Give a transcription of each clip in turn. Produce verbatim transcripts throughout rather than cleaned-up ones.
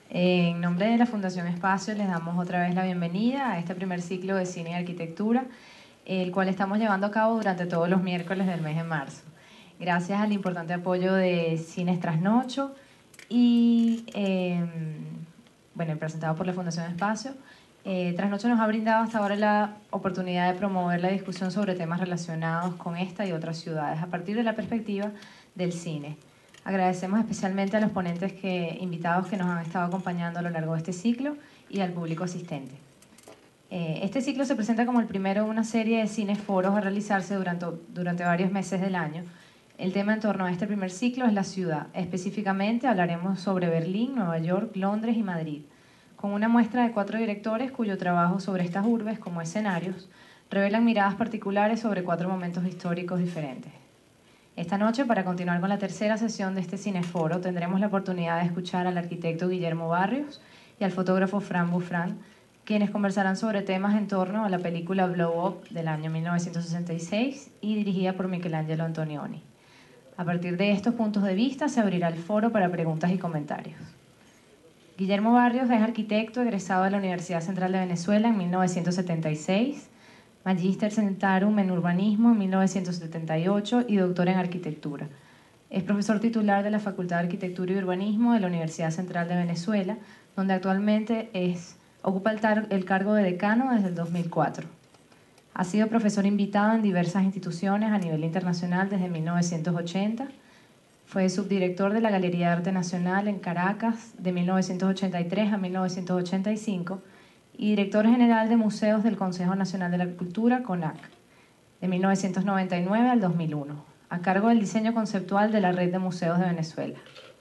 En nombre de la Fundación Espacio les damos otra vez la bienvenida a este primer ciclo de cine y arquitectura, el cual estamos llevando a cabo durante todos los miércoles del mes de marzo. Gracias al importante apoyo de Cines Trasnocho y, eh, bueno, presentado por la Fundación Espacio, eh, Trasnocho nos ha brindado hasta ahora la oportunidad de promover la discusión sobre temas relacionados con esta y otras ciudades a partir de la perspectiva del cine. Agradecemos especialmente a los ponentes que, invitados que nos han estado acompañando a lo largo de este ciclo y al público asistente. Eh, este ciclo se presenta como el primero de una serie de cineforos a realizarse durante, durante varios meses del año. El tema en torno a este primer ciclo es la ciudad. Específicamente hablaremos sobre Berlín, Nueva York, Londres y Madrid, con una muestra de cuatro directores cuyo trabajo sobre estas urbes como escenarios revelan miradas particulares sobre cuatro momentos históricos diferentes. Esta noche, para continuar con la tercera sesión de este cineforo, tendremos la oportunidad de escuchar al arquitecto Guillermo Barrios y al fotógrafo Fran Buffran, quienes conversarán sobre temas en torno a la película Blow Up del año mil novecientos sesenta y seis y dirigida por Michelangelo Antonioni. A partir de estos puntos de vista se abrirá el foro para preguntas y comentarios. Guillermo Barrios es arquitecto egresado de la Universidad Central de Venezuela en mil novecientos setenta y seis, Magíster Centarum en Urbanismo en mil novecientos setenta y ocho y doctor en Arquitectura. Es profesor titular de la Facultad de Arquitectura y Urbanismo de la Universidad Central de Venezuela, donde actualmente es, ocupa el, tar, el cargo de decano desde el dos mil cuatro. Ha sido profesor invitado en diversas instituciones a nivel internacional desde mil novecientos ochenta. Fue subdirector de la Galería de Arte Nacional en Caracas de mil novecientos ochenta y tres a mil novecientos ochenta y cinco y director general de Museos del Consejo Nacional de la Cultura, CONAC, de mil novecientos noventa y nueve al dos mil uno, a cargo del diseño conceptual de la Red de Museos de Venezuela.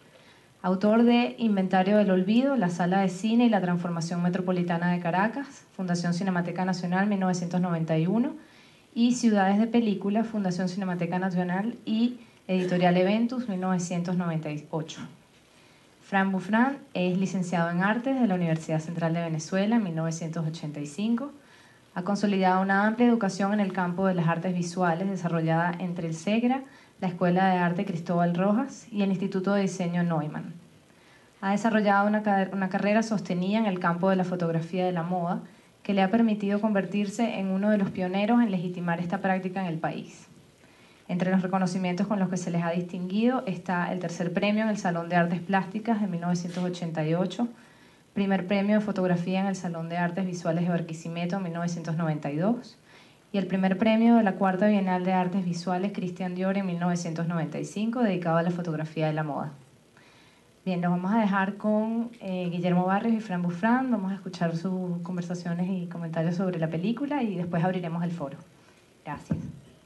Autor de Inventario del Olvido, la Sala de Cine y la Transformación Metropolitana de Caracas, Fundación Cinemateca Nacional, mil novecientos noventa y uno, y Ciudades de Película, Fundación Cinemateca Nacional y Editorial Eventus, mil novecientos noventa y ocho. Fran Buffran es licenciado en Artes de la Universidad Central de Venezuela en mil novecientos ochenta y cinco. Ha consolidado una amplia educación en el campo de las artes visuales desarrollada entre el SEGRA, la Escuela de Arte Cristóbal Rojas y el Instituto de Diseño Neumann. Ha desarrollado una, una carrera sostenida en el campo de la fotografía de la moda que le ha permitido convertirse en uno de los pioneros en legitimar esta práctica en el país. Entre los reconocimientos con los que se les ha distinguido está el tercer premio en el Salón de Artes Plásticas de mil novecientos ochenta y ocho, primer premio de fotografía en el Salón de Artes Visuales de Barquisimeto en mil novecientos noventa y dos y el primer premio de la Cuarta Bienal de Artes Visuales Christian Dior en mil novecientos noventa y cinco, dedicado a la fotografía de la moda. Bien, nos vamos a dejar con eh, Guillermo Barrios y Fran Buffran. Vamos a escuchar sus conversaciones y comentarios sobre la película y después abriremos el foro. Gracias.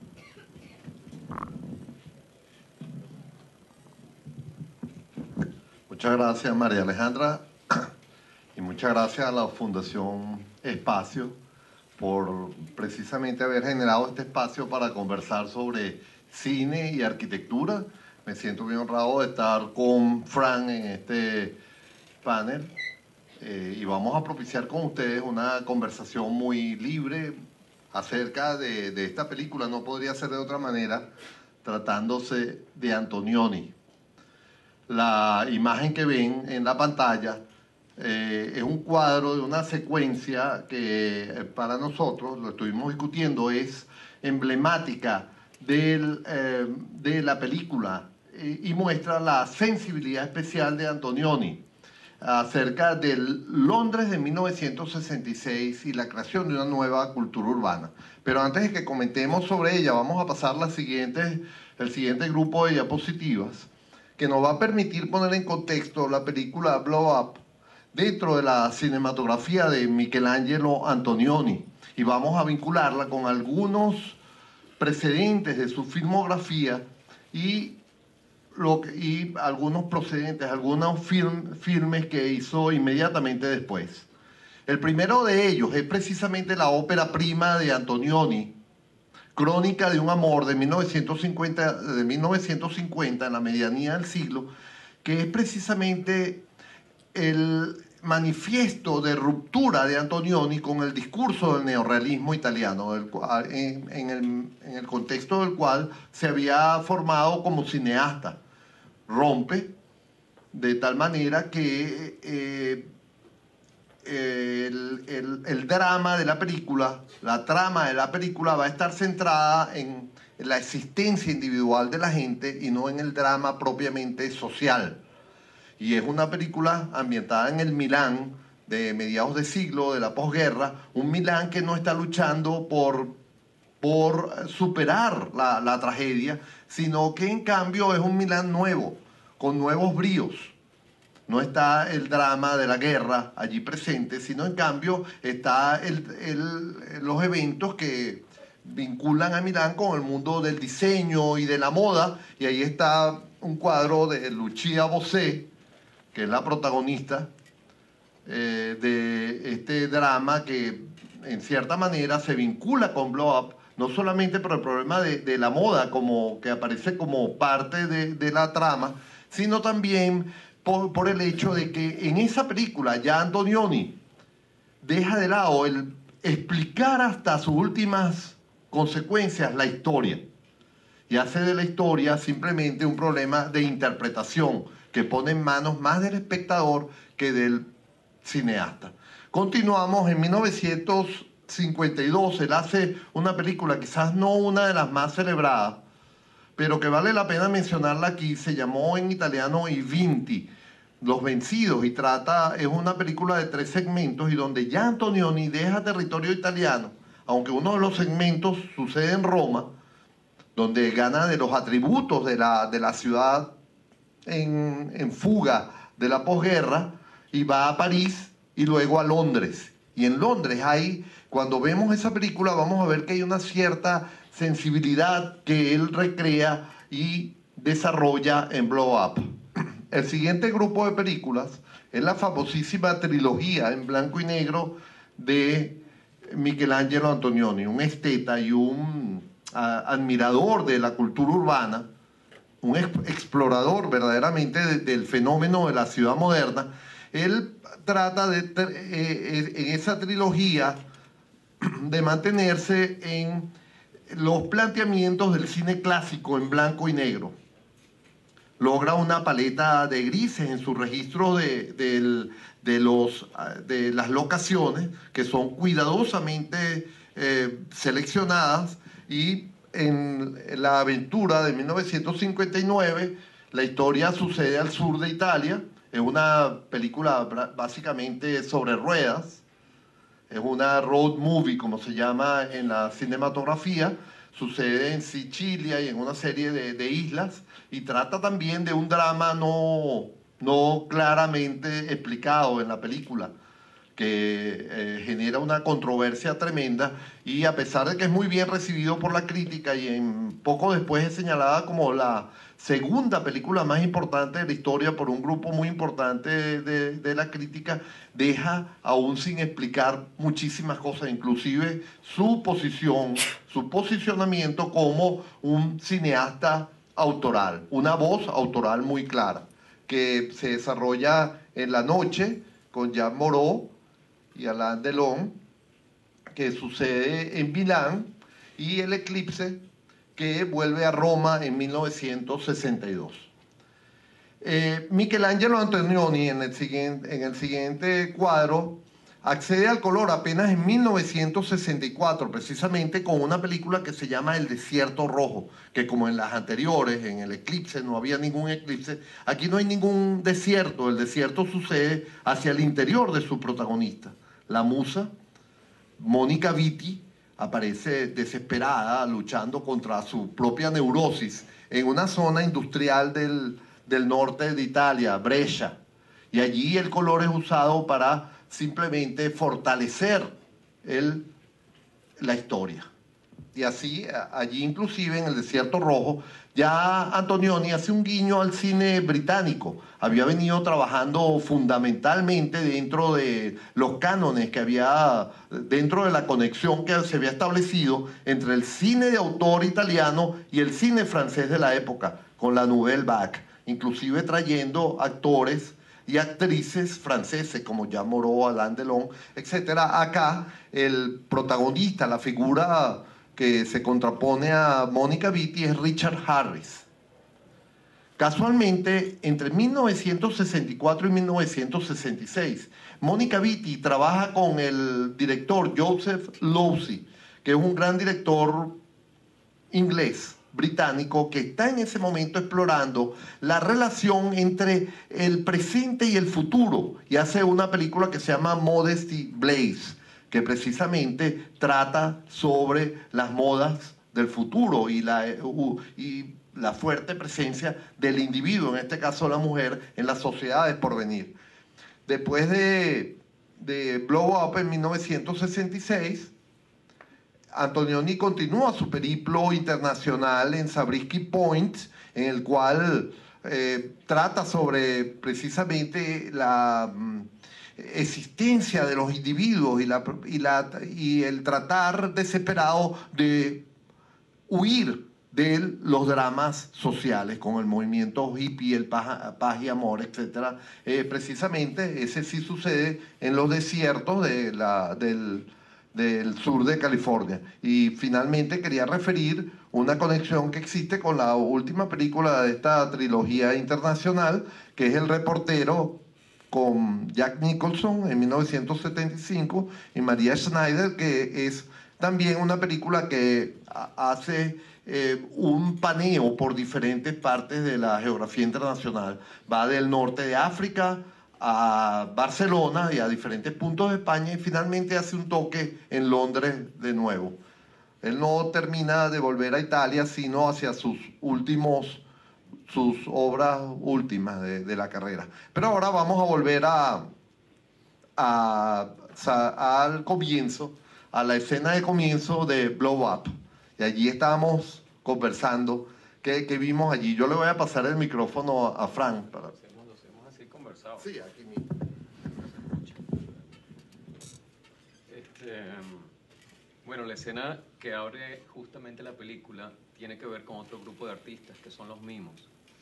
Muchas gracias, María Alejandra, y muchas gracias a la Fundación Espacio por precisamente haber generado este espacio para conversar sobre cine y arquitectura. Me siento bien honrado de estar con Fran en este panel eh, y vamos a propiciar con ustedes una conversación muy libre acerca de, de esta película. No podría ser de otra manera, tratándose de Antonioni. La imagen que ven en la pantalla eh, es un cuadro de una secuencia que eh, para nosotros, lo estuvimos discutiendo, es emblemática del, eh, de la película eh, y muestra la sensibilidad especial de Antonioni acerca del Londres de mil novecientos sesenta y seis y la creación de una nueva cultura urbana. Pero antes de que comentemos sobre ella, vamos a pasar la siguiente, el siguiente grupo de diapositivas que nos va a permitir poner en contexto la película Blow Up dentro de la cinematografía de Michelangelo Antonioni, y vamos a vincularla con algunos precedentes de su filmografía y, lo que, y algunos procedentes, algunos film, filmes que hizo inmediatamente después. El primero de ellos es precisamente la ópera prima de Antonioni, Crónica de un amor, de mil novecientos cincuenta, de mil novecientos cincuenta, en la medianía del siglo, que es precisamente el manifiesto de ruptura de Antonioni con el discurso del neorrealismo italiano, del cual, en, en, el, en el contexto del cual se había formado como cineasta. Rompe de tal manera que eh, el, el, el drama de la película, la trama de la película va a estar centrada en la existencia individual de la gente y no en el drama propiamente social. Y es una película ambientada en el Milán de mediados de siglo, de la posguerra, un Milán que no está luchando por, por superar la, la tragedia, sino que en cambio es un Milán nuevo, con nuevos bríos. No está el drama de la guerra allí presente, sino en cambio está el, el, los eventos que vinculan a Milán con el mundo del diseño y de la moda, y ahí está un cuadro de Lucia Bosé, que es la protagonista eh, de este drama que en cierta manera se vincula con Blow Up, no solamente por el problema de, de la moda, como que aparece como parte de, de la trama, sino también por, por el hecho de que en esa película ya Antonioni deja de lado el explicar hasta sus últimas consecuencias la historia y hace de la historia simplemente un problema de interpretación que pone en manos más del espectador que del cineasta. Continuamos en mil novecientos cincuenta y dos, él hace una película, quizás no una de las más celebradas, pero que vale la pena mencionarla aquí. Se llamó en italiano I Vinti, Los Vencidos, y trata, es una película de tres segmentos y donde ya Antonioni deja territorio italiano, aunque uno de los segmentos sucede en Roma, donde gana de los atributos de la, de la ciudad en, en fuga de la posguerra, y va a París y luego a Londres. Y en Londres hay, cuando vemos esa película, vamos a ver que hay una cierta sensibilidad que él recrea y desarrolla en Blow Up. El siguiente grupo de películas es la famosísima trilogía en blanco y negro de Michelangelo Antonioni, un esteta y un a, admirador de la cultura urbana, un explorador verdaderamente de, del fenómeno de la ciudad moderna. Él trata de, eh, en esa trilogía de mantenerse en los planteamientos del cine clásico en blanco y negro. Logra una paleta de grises en su registro de, de, de, los, de las locaciones, que son cuidadosamente eh, seleccionadas, y en La Aventura de mil novecientos cincuenta y nueve la historia sucede al sur de Italia. Es una película básicamente sobre ruedas, es una road movie, como se llama en la cinematografía. Sucede en Sicilia y en una serie de, de islas, y trata también de un drama no, no claramente explicado en la película, que eh, genera una controversia tremenda, y a pesar de que es muy bien recibido por la crítica y en poco después es señalada como la segunda película más importante de la historia por un grupo muy importante de, de, de la crítica, deja aún sin explicar muchísimas cosas, inclusive su posición, su posicionamiento como un cineasta autoral, una voz autoral muy clara, que se desarrolla en La Noche con Jean Moreau y Alain Delon, que sucede en Milán, y El Eclipse, que vuelve a Roma en mil novecientos sesenta y dos. Eh, Michelangelo Antonioni, en el, siguiente, en el siguiente cuadro, accede al color apenas en mil novecientos sesenta y cuatro, precisamente con una película que se llama El Desierto Rojo, que como en las anteriores, en El Eclipse, no había ningún eclipse. Aquí no hay ningún desierto, el desierto sucede hacia el interior de su protagonista. La musa, Mónica Vitti, aparece desesperada luchando contra su propia neurosis en una zona industrial del, del norte de Italia, Brescia, y allí el color es usado para simplemente fortalecer el, la historia. Y así, allí inclusive en El Desierto Rojo, ya Antonioni hace un guiño al cine británico. Había venido trabajando fundamentalmente dentro de los cánones que había, dentro de la conexión que se había establecido entre el cine de autor italiano y el cine francés de la época, con la Nouvelle Vague, inclusive trayendo actores y actrices franceses como Jean Moreau, Alain Delon, etcétera. Acá el protagonista, la figura que se contrapone a Mónica Vitti, es Richard Harris. Casualmente, entre mil novecientos sesenta y cuatro y mil novecientos sesenta y seis, Mónica Vitti trabaja con el director Joseph Losey, que es un gran director inglés, británico, que está en ese momento explorando la relación entre el presente y el futuro, y hace una película que se llama Modesty Blaze, que precisamente trata sobre las modas del futuro y la, y la fuerte presencia del individuo, en este caso la mujer, en las sociedades por venir. Después de, de Blow Up en mil novecientos sesenta y seis, Antonioni continúa su periplo internacional en Zabriskie Point, en el cual eh, trata sobre precisamente la mm, existencia de los individuos y, la, y, la, y el tratar desesperado de huir de los dramas sociales con el movimiento hippie, el paz, paz y amor, etcétera. Eh, precisamente ese sí sucede en los desiertos de la, del del sur de California. Y finalmente quería referir una conexión que existe con la última película de esta trilogía internacional, que es El reportero, con Jack Nicholson en mil novecientos setenta y cinco y María Schneider, que es también una película que hace eh, un paneo por diferentes partes de la geografía internacional. Va del norte de África a Barcelona y a diferentes puntos de España, y finalmente hace un toque en Londres de nuevo. Él no termina de volver a Italia, sino hacia sus últimos, sus obras últimas de, de la carrera. Pero ahora vamos a volver a, a, a, al comienzo, a la escena de comienzo de Blow Up. Y allí estábamos conversando. ¿Qué, qué vimos allí? Yo le voy a pasar el micrófono a, a Frank para... Sí, aquí mismo. Este, bueno, la escena que abre justamente la película tiene que ver con otro grupo de artistas que son los mimos.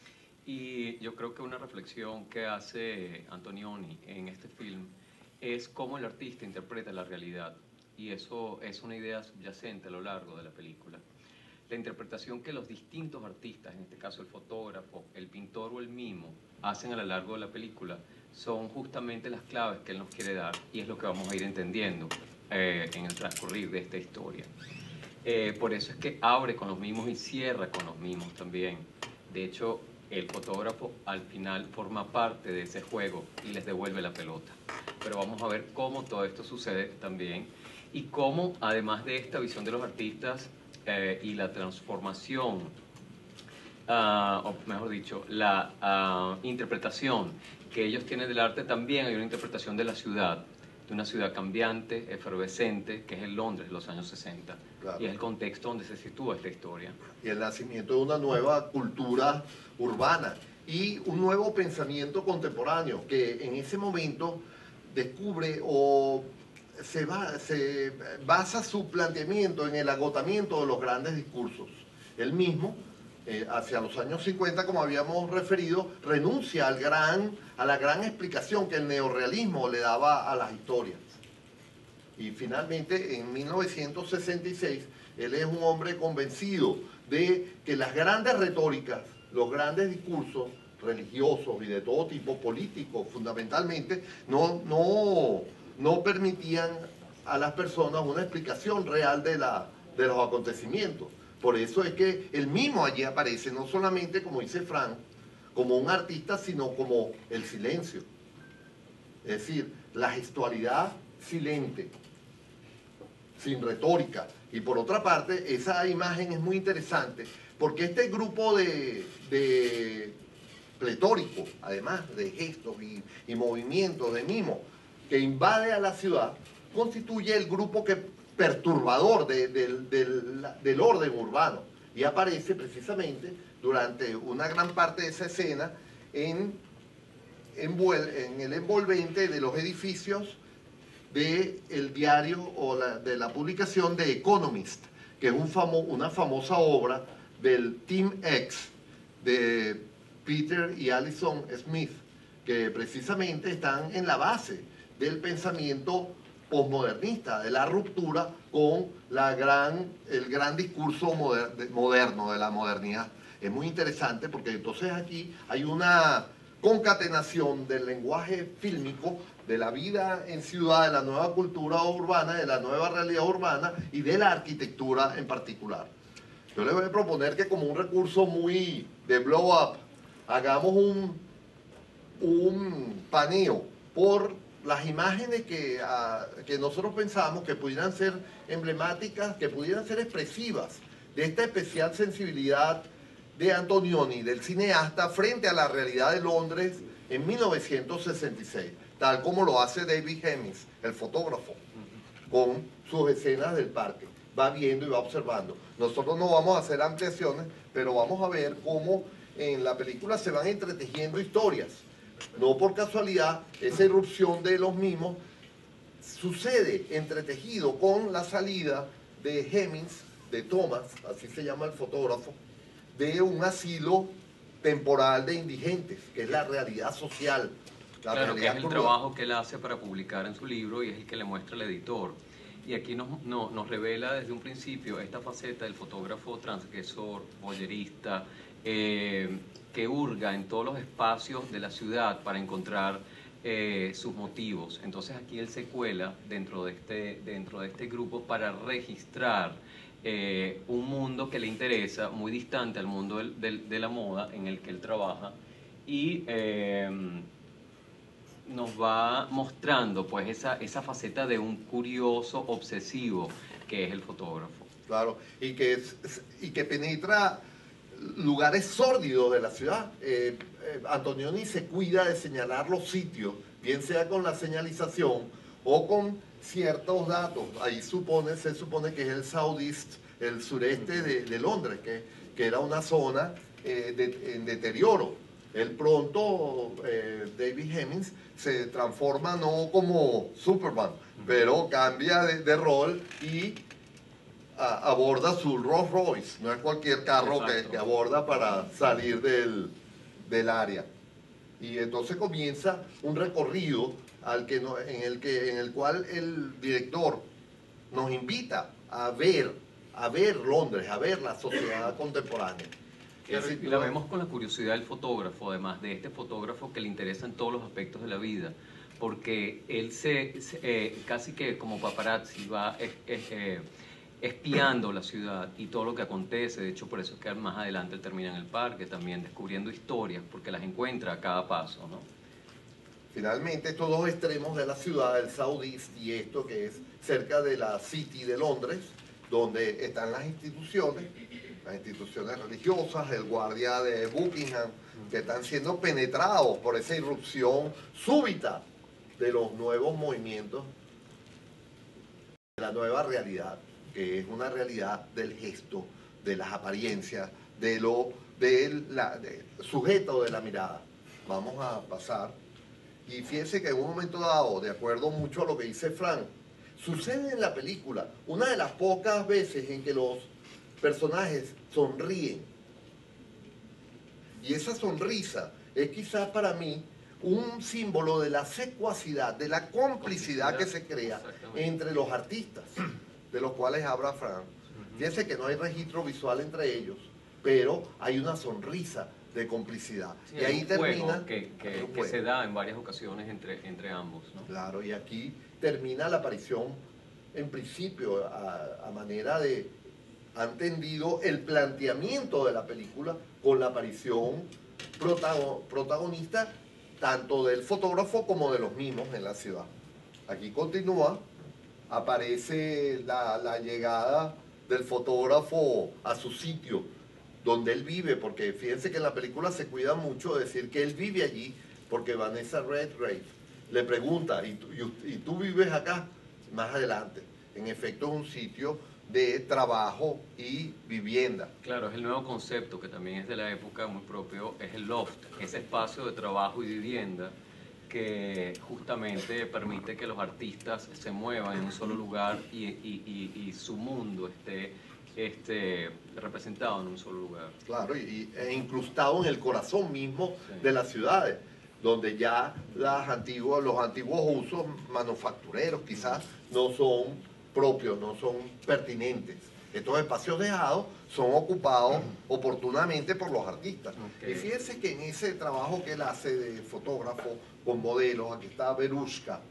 Y yo creo que una reflexión que hace Antonioni en este film es cómo el artista interpreta la realidad. Y eso es una idea subyacente a lo largo de la película. La interpretación que los distintos artistas, en este caso el fotógrafo, el pintor o el mimo, hacen a lo largo de la película son justamente las claves que él nos quiere dar, y es lo que vamos a ir entendiendo eh, en el transcurrir de esta historia. Eh, por eso es que abre con los mimos y cierra con los mimos también. De hecho, el fotógrafo al final forma parte de ese juego y les devuelve la pelota. Pero vamos a ver cómo todo esto sucede también, y cómo, además de esta visión de los artistas eh, y la transformación, Uh, o mejor dicho, la uh, interpretación que ellos tienen del arte, también hay una interpretación de la ciudad, de una ciudad cambiante, efervescente, que es el Londres de los años sesenta. Claro. Y es el contexto donde se sitúa esta historia. Y el nacimiento de una nueva cultura urbana y un nuevo pensamiento contemporáneo que en ese momento descubre o se, va, se basa su planteamiento en el agotamiento de los grandes discursos. Él mismo, Eh, hacia los años cincuenta, como habíamos referido, renuncia al gran, a la gran explicación que el neorrealismo le daba a las historias. Y finalmente, en mil novecientos sesenta y seis, él es un hombre convencido de que las grandes retóricas, los grandes discursos religiosos y de todo tipo, políticos fundamentalmente, no, no, no permitían a las personas una explicación real de, la, de los acontecimientos. Por eso es que él mismo allí aparece, no solamente, como dice Frank, como un artista, sino como el silencio. Es decir, la gestualidad silente, sin retórica. Y por otra parte, esa imagen es muy interesante, porque este grupo de, de pletórico, además de gestos y, y movimientos de mimo, que invade a la ciudad, constituye el grupo que perturbador de, de, de, de, del orden urbano, y aparece precisamente durante una gran parte de esa escena en, en, en el envolvente de los edificios del diario o la, de la publicación de Economist, que es un famo, una famosa obra del Team X de Peter y Alison Smith, que precisamente están en la base del pensamiento posmodernista, de la ruptura con la gran, el gran discurso moder, de, moderno de la modernidad. es muy interesante porque entonces aquí hay una concatenación del lenguaje fílmico, de la vida en ciudad, de la nueva cultura urbana, de la nueva realidad urbana y de la arquitectura en particular. Yo les voy a proponer que como un recurso muy de blow up, hagamos un, un paneo por las imágenes que, uh, que nosotros pensamos que pudieran ser emblemáticas, que pudieran ser expresivas de esta especial sensibilidad de Antonioni, del cineasta, frente a la realidad de Londres en mil novecientos sesenta y seis, tal como lo hace David Hemmings, el fotógrafo, con sus escenas del parque. Va viendo y va observando. Nosotros no vamos a hacer ampliaciones, pero vamos a ver cómo en la película se van entretejiendo historias. No por casualidad, esa irrupción de los mismos sucede entretejido con la salida de Hemmings, de Thomas, así se llama el fotógrafo, de un asilo temporal de indigentes, que es la realidad social. La claro, realidad que es el trabajo que él hace para publicar en su libro y es el que le muestra al editor. Y aquí nos, no, nos revela desde un principio esta faceta del fotógrafo transgresor, voyerista, eh, que hurga en todos los espacios de la ciudad para encontrar eh, sus motivos. Entonces aquí él se cuela dentro de este, dentro de este grupo para registrar eh, un mundo que le interesa, muy distante al mundo del, del, de la moda en el que él trabaja, y eh, nos va mostrando pues esa, esa faceta de un curioso obsesivo que es el fotógrafo. Claro, y que, es, y que penetra lugares sórdidos de la ciudad. Eh, eh, Antonioni se cuida de señalar los sitios, bien sea con la señalización o con ciertos datos. Ahí supone, se supone que es el Southeast, el sureste de, de Londres, que, que era una zona eh, de, en deterioro. Él pronto, eh, David Hemmings, se transforma no como Superman, pero cambia de, de rol y a, aborda su Rolls Royce. No es cualquier carro que, que aborda para salir del, del área. Y entonces comienza un recorrido al que no, en, el que, en el cual el director nos invita a ver, a ver Londres, a ver la sociedad contemporánea. Y la vemos con la curiosidad del fotógrafo, además de este fotógrafo que le interesan todos los aspectos de la vida, porque él se, se eh, casi que como paparazzi va es, es, eh, espiando la ciudad y todo lo que acontece. De hecho, por eso es que más adelante él termina en el parque también descubriendo historias, porque las encuentra a cada paso, ¿no? Finalmente, estos dos extremos de la ciudad, el Southeast y esto que es cerca de la City de Londres, donde están las instituciones, las instituciones religiosas, el guardia de Buckingham, que están siendo penetrados por esa irrupción súbita de los nuevos movimientos, de la nueva realidad, que es una realidad del gesto, de las apariencias, de lo del de, sujeto de la mirada. Vamos a pasar. Y fíjense que en un momento dado, de acuerdo mucho a lo que dice Frank, sucede en la película una de las pocas veces en que los personajes sonríen. Y esa sonrisa es quizás para mí un símbolo de la secuacidad, de la complicidad que se crea entre los artistas, de los cuales habla Frank. Fíjense que no hay registro visual entre ellos, pero hay una sonrisa de complicidad. Sí, y ahí termina... que, que, que se da en varias ocasiones entre, entre ambos, ¿no? Claro, y aquí termina la aparición, en principio, a, a manera de... han tendido el planteamiento de la película con la aparición protago, protagonista tanto del fotógrafo como de los mismos en la ciudad. Aquí continúa, aparece la, la llegada del fotógrafo a su sitio, donde él vive, porque fíjense que en la película se cuida mucho de decir que él vive allí, porque Vanessa Redgrave le pregunta, ¿y tú, y, y tú vives acá? Más adelante. En efecto, es un sitio de trabajo y vivienda. Claro, es el nuevo concepto que también es de la época muy propio, es el loft, ese espacio de trabajo y vivienda que justamente permite que los artistas se muevan en un solo lugar y, y, y, y su mundo esté este, representado en un solo lugar. Claro, y, e incrustado en el corazón mismo sí. de las ciudades, donde ya las antiguas, los antiguos usos manufactureros quizás no son propios, no son pertinentes. Estos espacios dejados son ocupados oportunamente por los artistas. Okay. Y fíjense que en ese trabajo que él hace de fotógrafo con modelos, aquí está Verushka,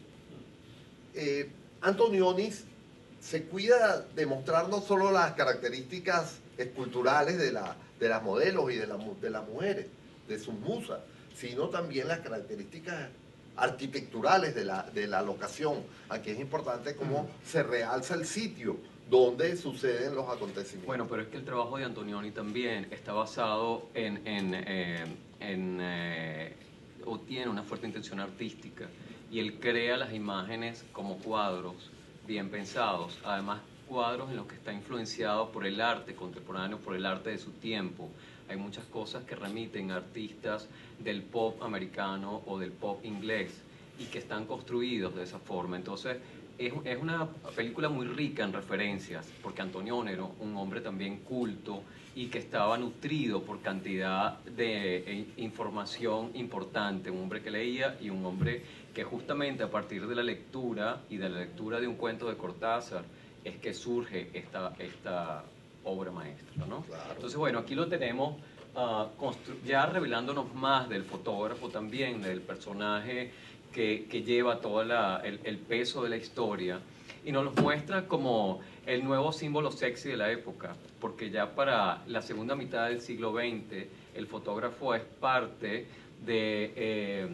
eh, Antonionis se cuida de mostrar no solo las características esculturales de, la, de las modelos y de, la, de las mujeres, de sus musas, sino también las características arquitecturales de la, de la locación. Aquí es importante cómo se realza el sitio donde suceden los acontecimientos. Bueno, pero es que el trabajo de Antonioni también está basado en, en, eh, en eh, o tiene una fuerte intención artística, y él crea las imágenes como cuadros bien pensados, además cuadros en los que está influenciado por el arte contemporáneo, por el arte de su tiempo. Hay muchas cosas que remiten a artistas del pop americano o del pop inglés y que están construidos de esa forma. Entonces, es, es una película muy rica en referencias, porque Antonioni era un hombre también culto y que estaba nutrido por cantidad de eh, información importante, un hombre que leía y un hombre que justamente a partir de la lectura y de la lectura de un cuento de Cortázar es que surge esta, esta obra maestra, ¿no? Claro. Entonces, bueno, aquí lo tenemos uh, ya revelándonos más del fotógrafo también, del personaje que, que lleva todo la, el, el peso de la historia, y nos los muestra como el nuevo símbolo sexy de la época, porque ya para la segunda mitad del siglo veinte el fotógrafo es parte de, eh,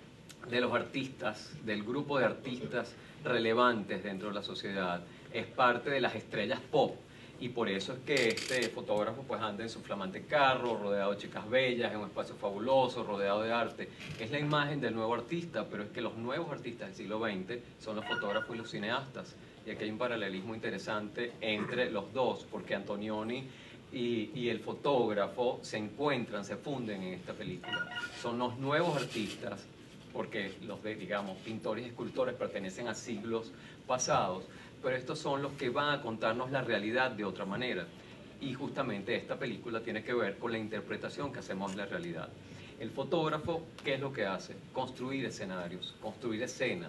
de los artistas, del grupo de artistas relevantes dentro de la sociedad, es parte de las estrellas pop. Y por eso es que este fotógrafo pues anda en su flamante carro, rodeado de chicas bellas, en un espacio fabuloso, rodeado de arte. Es la imagen del nuevo artista, pero es que los nuevos artistas del siglo veinte son los fotógrafos y los cineastas. Y aquí hay un paralelismo interesante entre los dos, porque Antonioni y, y el fotógrafo se encuentran, se funden en esta película. Son los nuevos artistas, porque los de, digamos, pintores y escultores pertenecen a siglos pasados, pero estos son los que van a contarnos la realidad de otra manera. Y justamente esta película tiene que ver con la interpretación que hacemos de la realidad. El fotógrafo, ¿qué es lo que hace? Construir escenarios, construir escenas.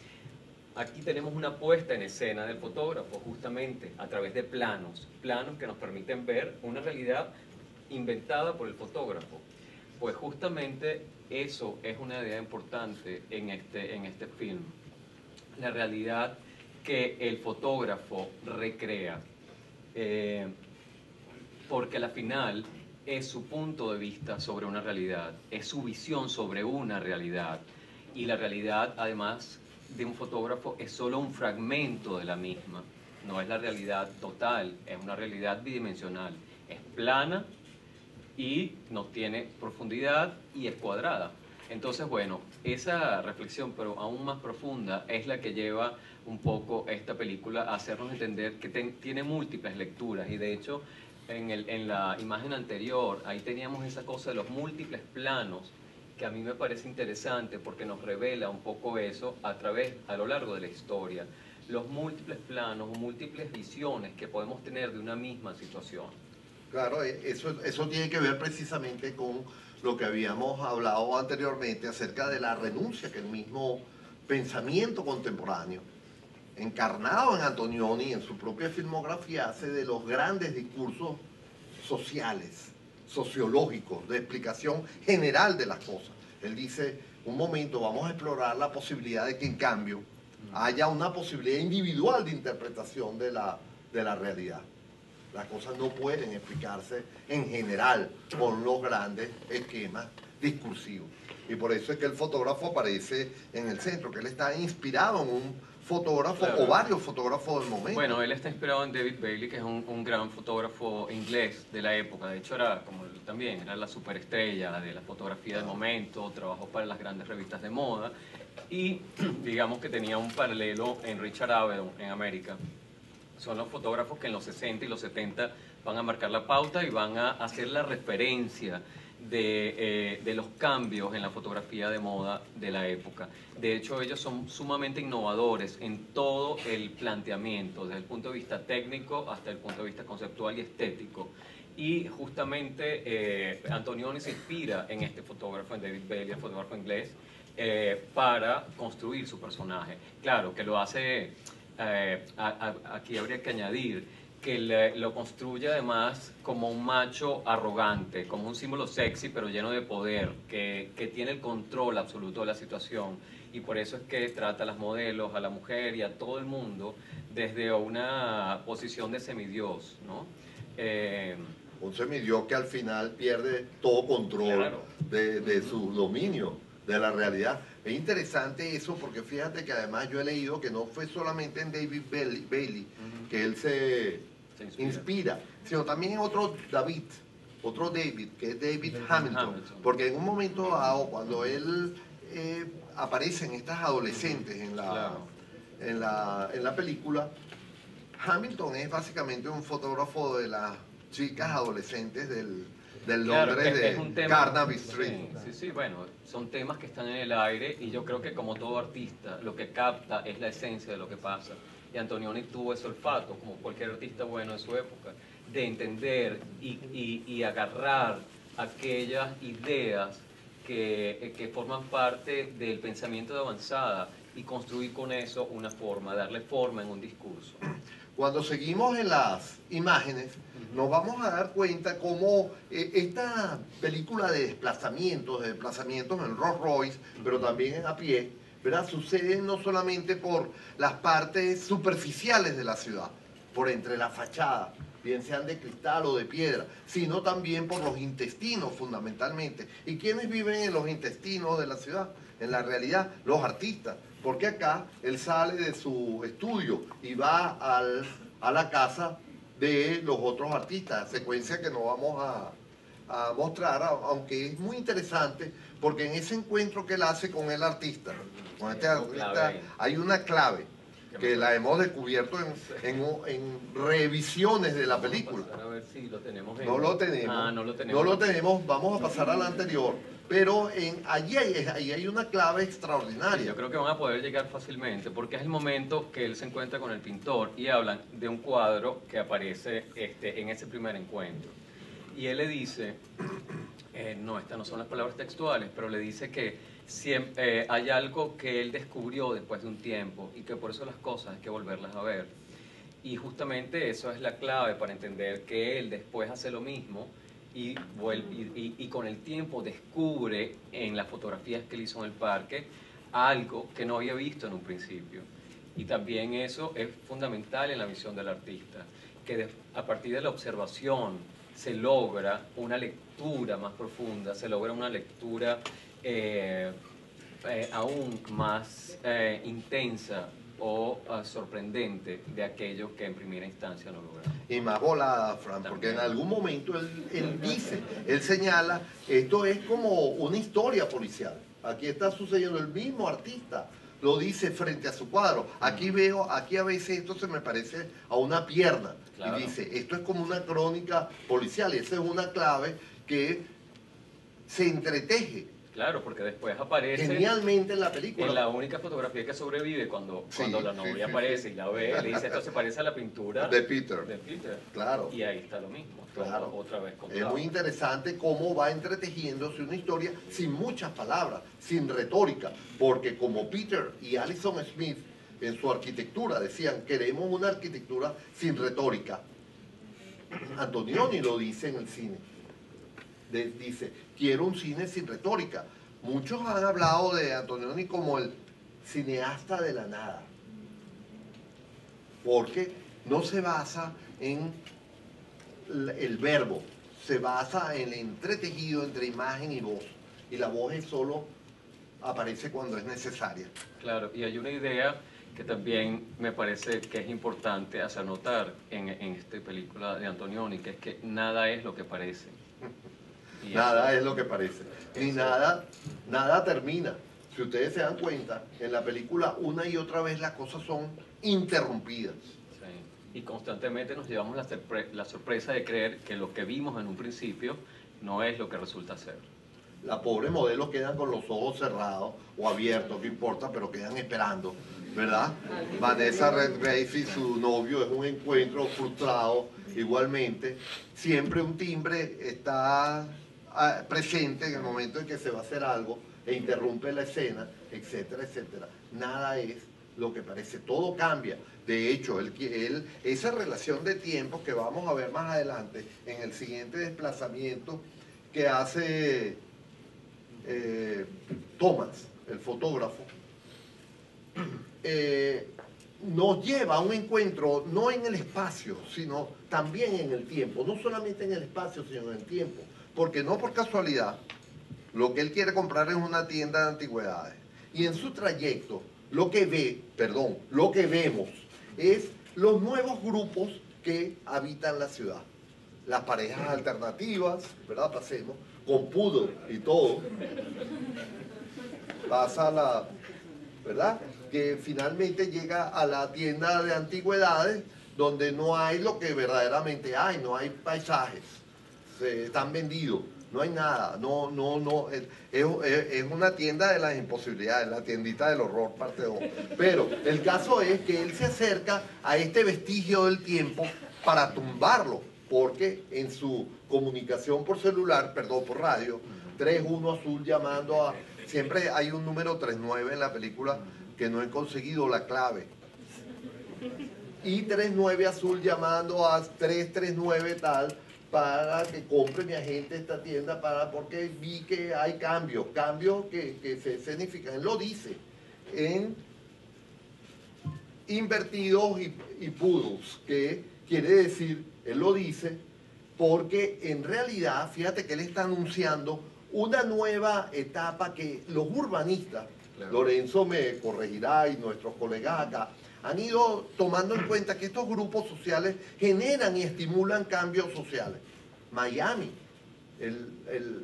Aquí tenemos una puesta en escena del fotógrafo, justamente a través de planos, planos que nos permiten ver una realidad inventada por el fotógrafo. Pues justamente eso es una idea importante en este, en este film. La realidad que el fotógrafo recrea, eh, porque al final es su punto de vista sobre una realidad, es su visión sobre una realidad, y la realidad además de un fotógrafo es solo un fragmento de la misma, no es la realidad total, es una realidad bidimensional, es plana y no tiene profundidad y es cuadrada. Entonces, bueno, esa reflexión, pero aún más profunda, es la que lleva un poco esta película a hacernos entender que ten, tiene múltiples lecturas, y de hecho en, el, en la imagen anterior ahí teníamos esa cosa de los múltiples planos, que a mí me parece interesante porque nos revela un poco eso a través, a lo largo de la historia, los múltiples planos o múltiples visiones que podemos tener de una misma situación. Claro, eso, eso tiene que ver precisamente con lo que habíamos hablado anteriormente acerca de la renuncia que el mismo pensamiento contemporáneo, encarnado en Antonioni, en su propia filmografía, hace de los grandes discursos sociales, sociológicos, de explicación general de las cosas. Él dice, un momento, vamos a explorar la posibilidad de que en cambio haya una posibilidad individual de interpretación de la, de la realidad. Las cosas no pueden explicarse en general con los grandes esquemas discursivos. Y por eso es que el fotógrafo aparece en el centro, que él está inspirado en un fotógrafo, claro, o varios fotógrafos del momento. Bueno, él está inspirado en David Bailey, que es un, un gran fotógrafo inglés de la época. De hecho, era como él también, era la superestrella de la fotografía del momento, trabajó para las grandes revistas de moda y digamos que tenía un paralelo en Richard Avedon en América. Son los fotógrafos que en los sesenta y los setenta van a marcar la pauta y van a hacer la referencia de, eh, de los cambios en la fotografía de moda de la época. De hecho, ellos son sumamente innovadores en todo el planteamiento, desde el punto de vista técnico hasta el punto de vista conceptual y estético. Y justamente eh, Antonioni se inspira en este fotógrafo, en David Bailey, el fotógrafo inglés, eh, para construir su personaje. Claro, que lo hace... Eh, a, a, aquí habría que añadir que le, lo construye además como un macho arrogante, como un símbolo sexy pero lleno de poder, que, que tiene el control absoluto de la situación, y por eso es que trata a las modelos, a la mujer y a todo el mundo desde una posición de semidios, ¿no? Eh, un semidios que al final pierde todo control claro. de, de uh-huh. su dominio de la realidad. Es interesante eso porque fíjate que además yo he leído que no fue solamente en David Bailey, Bailey uh-huh. que él se, se inspira. inspira, sino también en otro David, otro David, que es David, David Hamilton, Hamilton, porque en un momento dado, cuando él eh, aparecen estas adolescentes uh-huh. en, la, claro. en, la, en la película, Hamilton es básicamente un fotógrafo de las chicas adolescentes del, del claro, Londres es, de es un tema, Carnaby Street. Sí, sí, sí, bueno, son temas que están en el aire y yo creo que como todo artista lo que capta es la esencia de lo que pasa. Y Antonioni tuvo ese olfato, como cualquier artista bueno de su época, de entender y, y, y agarrar aquellas ideas que, que forman parte del pensamiento de avanzada y construir con eso una forma, darle forma en un discurso. Cuando seguimos en las imágenes, nos vamos a dar cuenta cómo eh, esta película de desplazamientos, de desplazamientos en Rolls Royce, pero también a pie, ¿verdad? Sucede no solamente por las partes superficiales de la ciudad, por entre la fachada, bien sean de cristal o de piedra, sino también por los intestinos fundamentalmente. ¿Y quiénes viven en los intestinos de la ciudad? En la realidad, los artistas. Porque acá él sale de su estudio y va al, a la casa de los otros artistas, secuencia que no vamos a, a mostrar, aunque es muy interesante, porque en ese encuentro que él hace con el artista, con este artista, hay una clave que la hemos descubierto en, en, en revisiones de la película. A ver si lo tenemos en... No lo tenemos, ah, no lo tenemos. No lo tenemos, vamos a pasar a la anterior. Pero en, allí, hay, allí hay una clave extraordinaria. Sí, yo creo que van a poder llegar fácilmente, porque es el momento que él se encuentra con el pintor y hablan de un cuadro que aparece este, en ese primer encuentro. Y él le dice, eh, no, estas no son las palabras textuales, pero le dice que siempre, eh, hay algo que él descubrió después de un tiempo y que por eso las cosas hay que volverlas a ver. Y justamente eso es la clave para entender que él después hace lo mismo. Y, vuelve, y, y con el tiempo descubre en las fotografías que él hizo en el parque algo que no había visto en un principio. Y también eso es fundamental en la visión del artista, que de, a partir de la observación se logra una lectura más profunda, se logra una lectura eh, eh, aún más eh, intensa o uh, sorprendente de aquello que en primera instancia no logramos. Y más volada, Fran, porque en algún momento él, él dice, él señala, esto es como una historia policial. Aquí está sucediendo, el mismo artista lo dice frente a su cuadro. Aquí veo, aquí a veces esto se me parece a una pierna. Claro. Y dice, esto es como una crónica policial, y esa es una clave que se entreteje. Claro, porque después aparece... Genialmente en la película. En la única fotografía que sobrevive, cuando, sí, cuando la novia sí, sí, aparece sí. y la ve, le dice, esto se parece a la pintura... De Peter. De Peter. Claro. Y ahí está lo mismo. Claro. Otra vez contado. Es muy interesante cómo va entretejiéndose una historia sin muchas palabras, sin retórica, porque como Peter y Alison Smith en su arquitectura decían, queremos una arquitectura sin retórica. Antonioni lo dice en el cine. De, dice, quiero un cine sin retórica. Muchos han hablado de Antonioni como el cineasta de la nada, porque no se basa en el verbo, se basa en el entretejido entre imagen y voz, y la voz es solo aparece cuando es necesaria. Claro, y hay una idea que también me parece que es importante hacer notar en, en esta película de Antonioni, que es que nada es lo que parece. Y nada eso, es lo que parece. Ni nada, nada termina. Si ustedes se dan cuenta, en la película una y otra vez las cosas son interrumpidas. Sí. Y constantemente nos llevamos la, la sorpresa de creer que lo que vimos en un principio no es lo que resulta ser. La pobre modelo quedan con los ojos cerrados o abiertos, no importa, pero quedan esperando, ¿verdad? Vanessa Redgrave y su novio es un encuentro frustrado igualmente. Siempre un timbre está presente en el momento en que se va a hacer algo e interrumpe la escena, etcétera, etcétera. Nada es lo que parece, todo cambia. De hecho, él, él, esa relación de tiempo que vamos a ver más adelante en el siguiente desplazamiento que hace eh, Thomas, el fotógrafo, eh, nos lleva a un encuentro no en el espacio, sino también en el tiempo. No solamente en el espacio, sino en el tiempo. Porque no por casualidad, lo que él quiere comprar es una tienda de antigüedades. Y en su trayecto, lo que ve, perdón, lo que vemos es los nuevos grupos que habitan la ciudad. Las parejas alternativas, ¿verdad? Pasemos, con poodle y todo. Pasa la, ¿verdad? Que finalmente llega a la tienda de antigüedades donde no hay lo que verdaderamente hay, no hay paisajes, se están vendidos. No hay nada, no, no, no, es, es, es una tienda de las imposibilidades, la tiendita del horror parte dos. Pero el caso es que él se acerca a este vestigio del tiempo para tumbarlo, porque en su comunicación por celular, perdón, por radio, tres uno azul llamando a... Siempre hay un número tres nueve en la película que no he conseguido la clave. Y tres nueve azul llamando a tres tres nueve tal... para que compre mi agente esta tienda, para, porque vi que hay cambios, cambios que, que se significan, él lo dice, en invertidos y, y poodles, que quiere decir, él lo dice, porque en realidad, fíjate que él está anunciando una nueva etapa que los urbanistas, claro. Lorenzo me corregirá y nuestros colegas acá, han ido tomando en cuenta que estos grupos sociales generan y estimulan cambios sociales. Miami, el, el,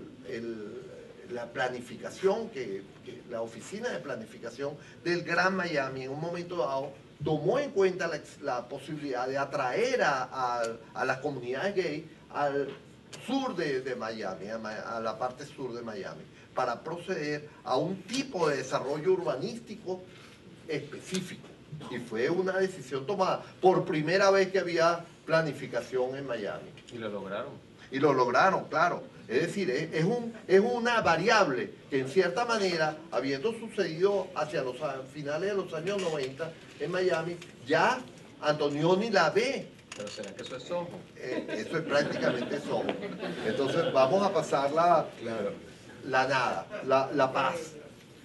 el, la planificación, que, que la oficina de planificación del Gran Miami en un momento dado tomó en cuenta la, la posibilidad de atraer a, a, a las comunidades gay al sur de, de Miami, a, a la parte sur de Miami, para proceder a un tipo de desarrollo urbanístico específico. Y fue una decisión tomada por primera vez que había planificación en Miami. Y lo lograron. Y lo lograron, claro. Es decir, es, es, un, es una variable que en cierta manera, habiendo sucedido hacia los finales de los años noventa en Miami, ya Antonioni la ve. ¿Pero será que eso es Soho? Eh, eso es prácticamente Soho. Entonces vamos a pasar la, claro. la nada, la, la paz,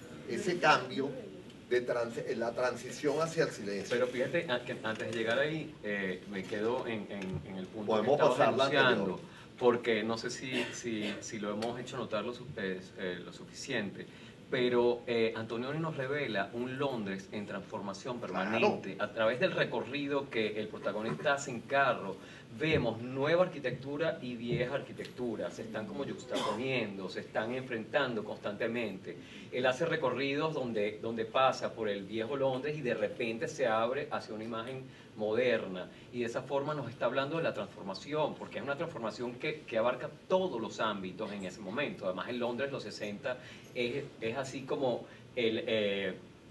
ese cambio de trans, la transición hacia el silencio. Pero fíjate, antes de llegar ahí, eh, me quedo en, en, en el punto Podemos que estabas anunciando, porque no sé si, si, si lo hemos hecho notar lo, eh, lo suficiente, pero eh, Antonioni nos revela un Londres en transformación permanente. Claro. A través del recorrido que el protagonista hace en carro, vemos nueva arquitectura y vieja arquitectura, se están como yuxtaponiendo, se están enfrentando constantemente. Él hace recorridos donde, donde pasa por el viejo Londres y de repente se abre hacia una imagen moderna, y de esa forma nos está hablando de la transformación, porque es una transformación que, que abarca todos los ámbitos en ese momento. Además, en Londres los sesenta es, es así como el... Eh,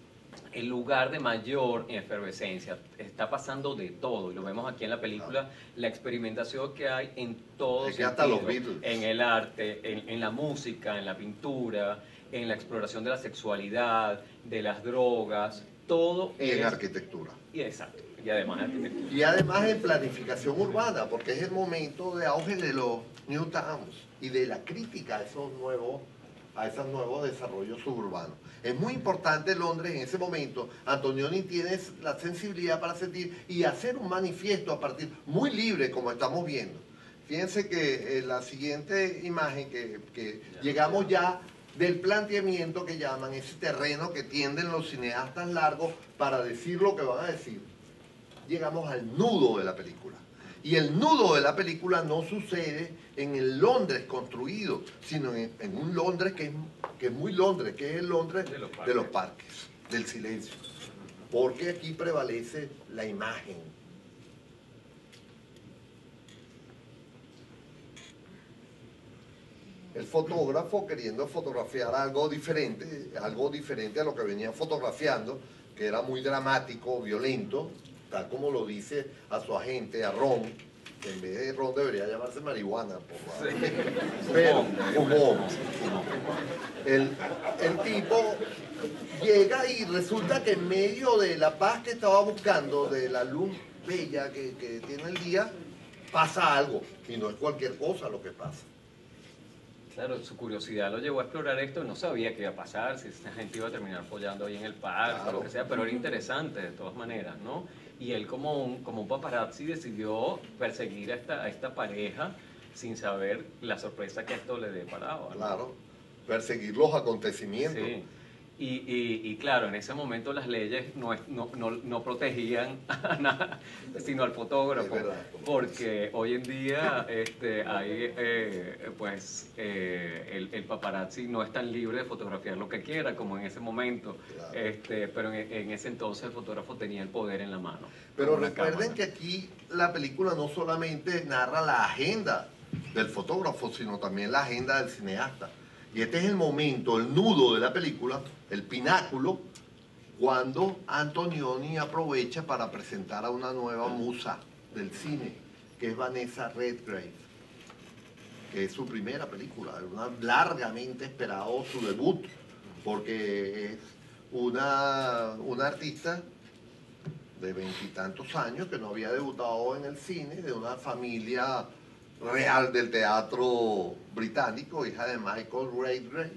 el lugar de mayor efervescencia, está pasando de todo, y lo vemos aquí en la película, la experimentación que hay en todo sentido, en el arte, en, en la música, en la pintura, en la exploración de la sexualidad, de las drogas, todo. Y en es, arquitectura. Y exacto, y además en arquitectura. Y además en planificación urbana, porque es el momento de auge de los New Towns y de la crítica a esos nuevos, a esos nuevos desarrollos suburbanos. Es muy importante Londres en ese momento. Antonioni tiene la sensibilidad para sentir y hacer un manifiesto a partir, muy libre, como estamos viendo. Fíjense que en la siguiente imagen, que, que llegamos ya del planteamiento que llaman ese terreno que tienden los cineastas largos para decir lo que van a decir. Llegamos al nudo de la película. Y el nudo de la película no sucede en el Londres construido, sino en, en un Londres que es, que es muy Londres, que es el Londres de los, de los parques, del silencio. Porque aquí prevalece la imagen. El fotógrafo queriendo fotografiar algo diferente, algo diferente a lo que venía fotografiando, que era muy dramático, violento, tal como lo dice a su agente, a Ron, que en vez de Ron debería llamarse marihuana, por sí. Pero, fumón. El, el tipo llega y resulta que en medio de la paz que estaba buscando, de la luz bella que, que tiene el día, pasa algo. Y no es cualquier cosa lo que pasa. Claro, su curiosidad lo llevó a explorar esto, no sabía qué iba a pasar, si esa gente iba a terminar follando ahí en el parque, Claro. o lo que sea, pero era interesante de todas maneras, ¿no? Y él como un, como un paparazzi decidió perseguir a esta, a esta pareja sin saber la sorpresa que esto le deparaba, ¿no? Claro, perseguir los acontecimientos. Sí. Y, y, y claro, en ese momento las leyes no, es- no, no, no protegían a nada, sino al fotógrafo, Es verdad. porque hoy en día este, hay, eh, pues, eh, el, el paparazzi no es tan libre de fotografiar lo que quiera como en ese momento, Claro. este, pero en, en ese entonces el fotógrafo tenía el poder en la mano. Pero con una recuerden cámara. que aquí la película no solamente narra la agenda del fotógrafo, sino también la agenda del cineasta. Y este es el momento, el nudo de la película, el pináculo, cuando Antonioni aprovecha para presentar a una nueva musa del cine, que es Vanessa Redgrave, que es su primera película, una largamente esperado su debut, porque es una, una artista de veintitantos años que no había debutado en el cine, de una familia real del teatro británico, hija de Michael Redgrave,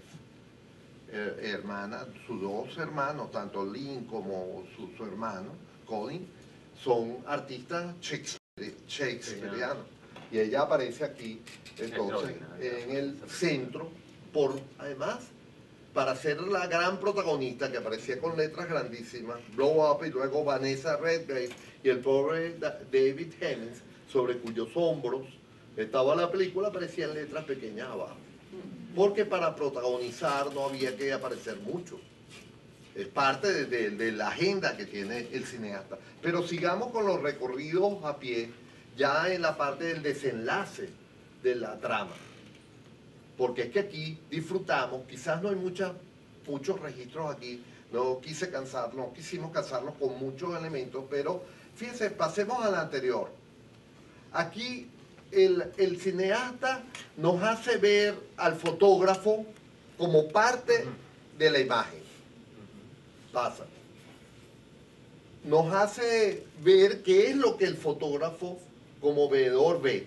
eh, hermana, sus dos hermanos, tanto Lynn como su, su hermano, Colin, son artistas shakespeare- shakespearianos. Y ella aparece aquí, entonces, en el centro, por, además, para ser la gran protagonista que aparecía con letras grandísimas, Blow Up, y luego Vanessa Redgrave y el pobre Da- David Hemmings, sobre cuyos hombros estaba la película, aparecían letras pequeñas abajo. Porque para protagonizar no había que aparecer mucho. Es parte de, de- de la agenda que tiene el cineasta. Pero sigamos con los recorridos a pie, ya en la parte del desenlace de la trama. Porque es que aquí disfrutamos, quizás no hay muchas, muchos registros aquí, no quise cansar, no quisimos cansarnos con muchos elementos, pero fíjense, pasemos al anterior. Aquí el, el cineasta nos hace ver al fotógrafo como parte de la imagen. Pasa. Nos hace ver qué es lo que el fotógrafo como veedor ve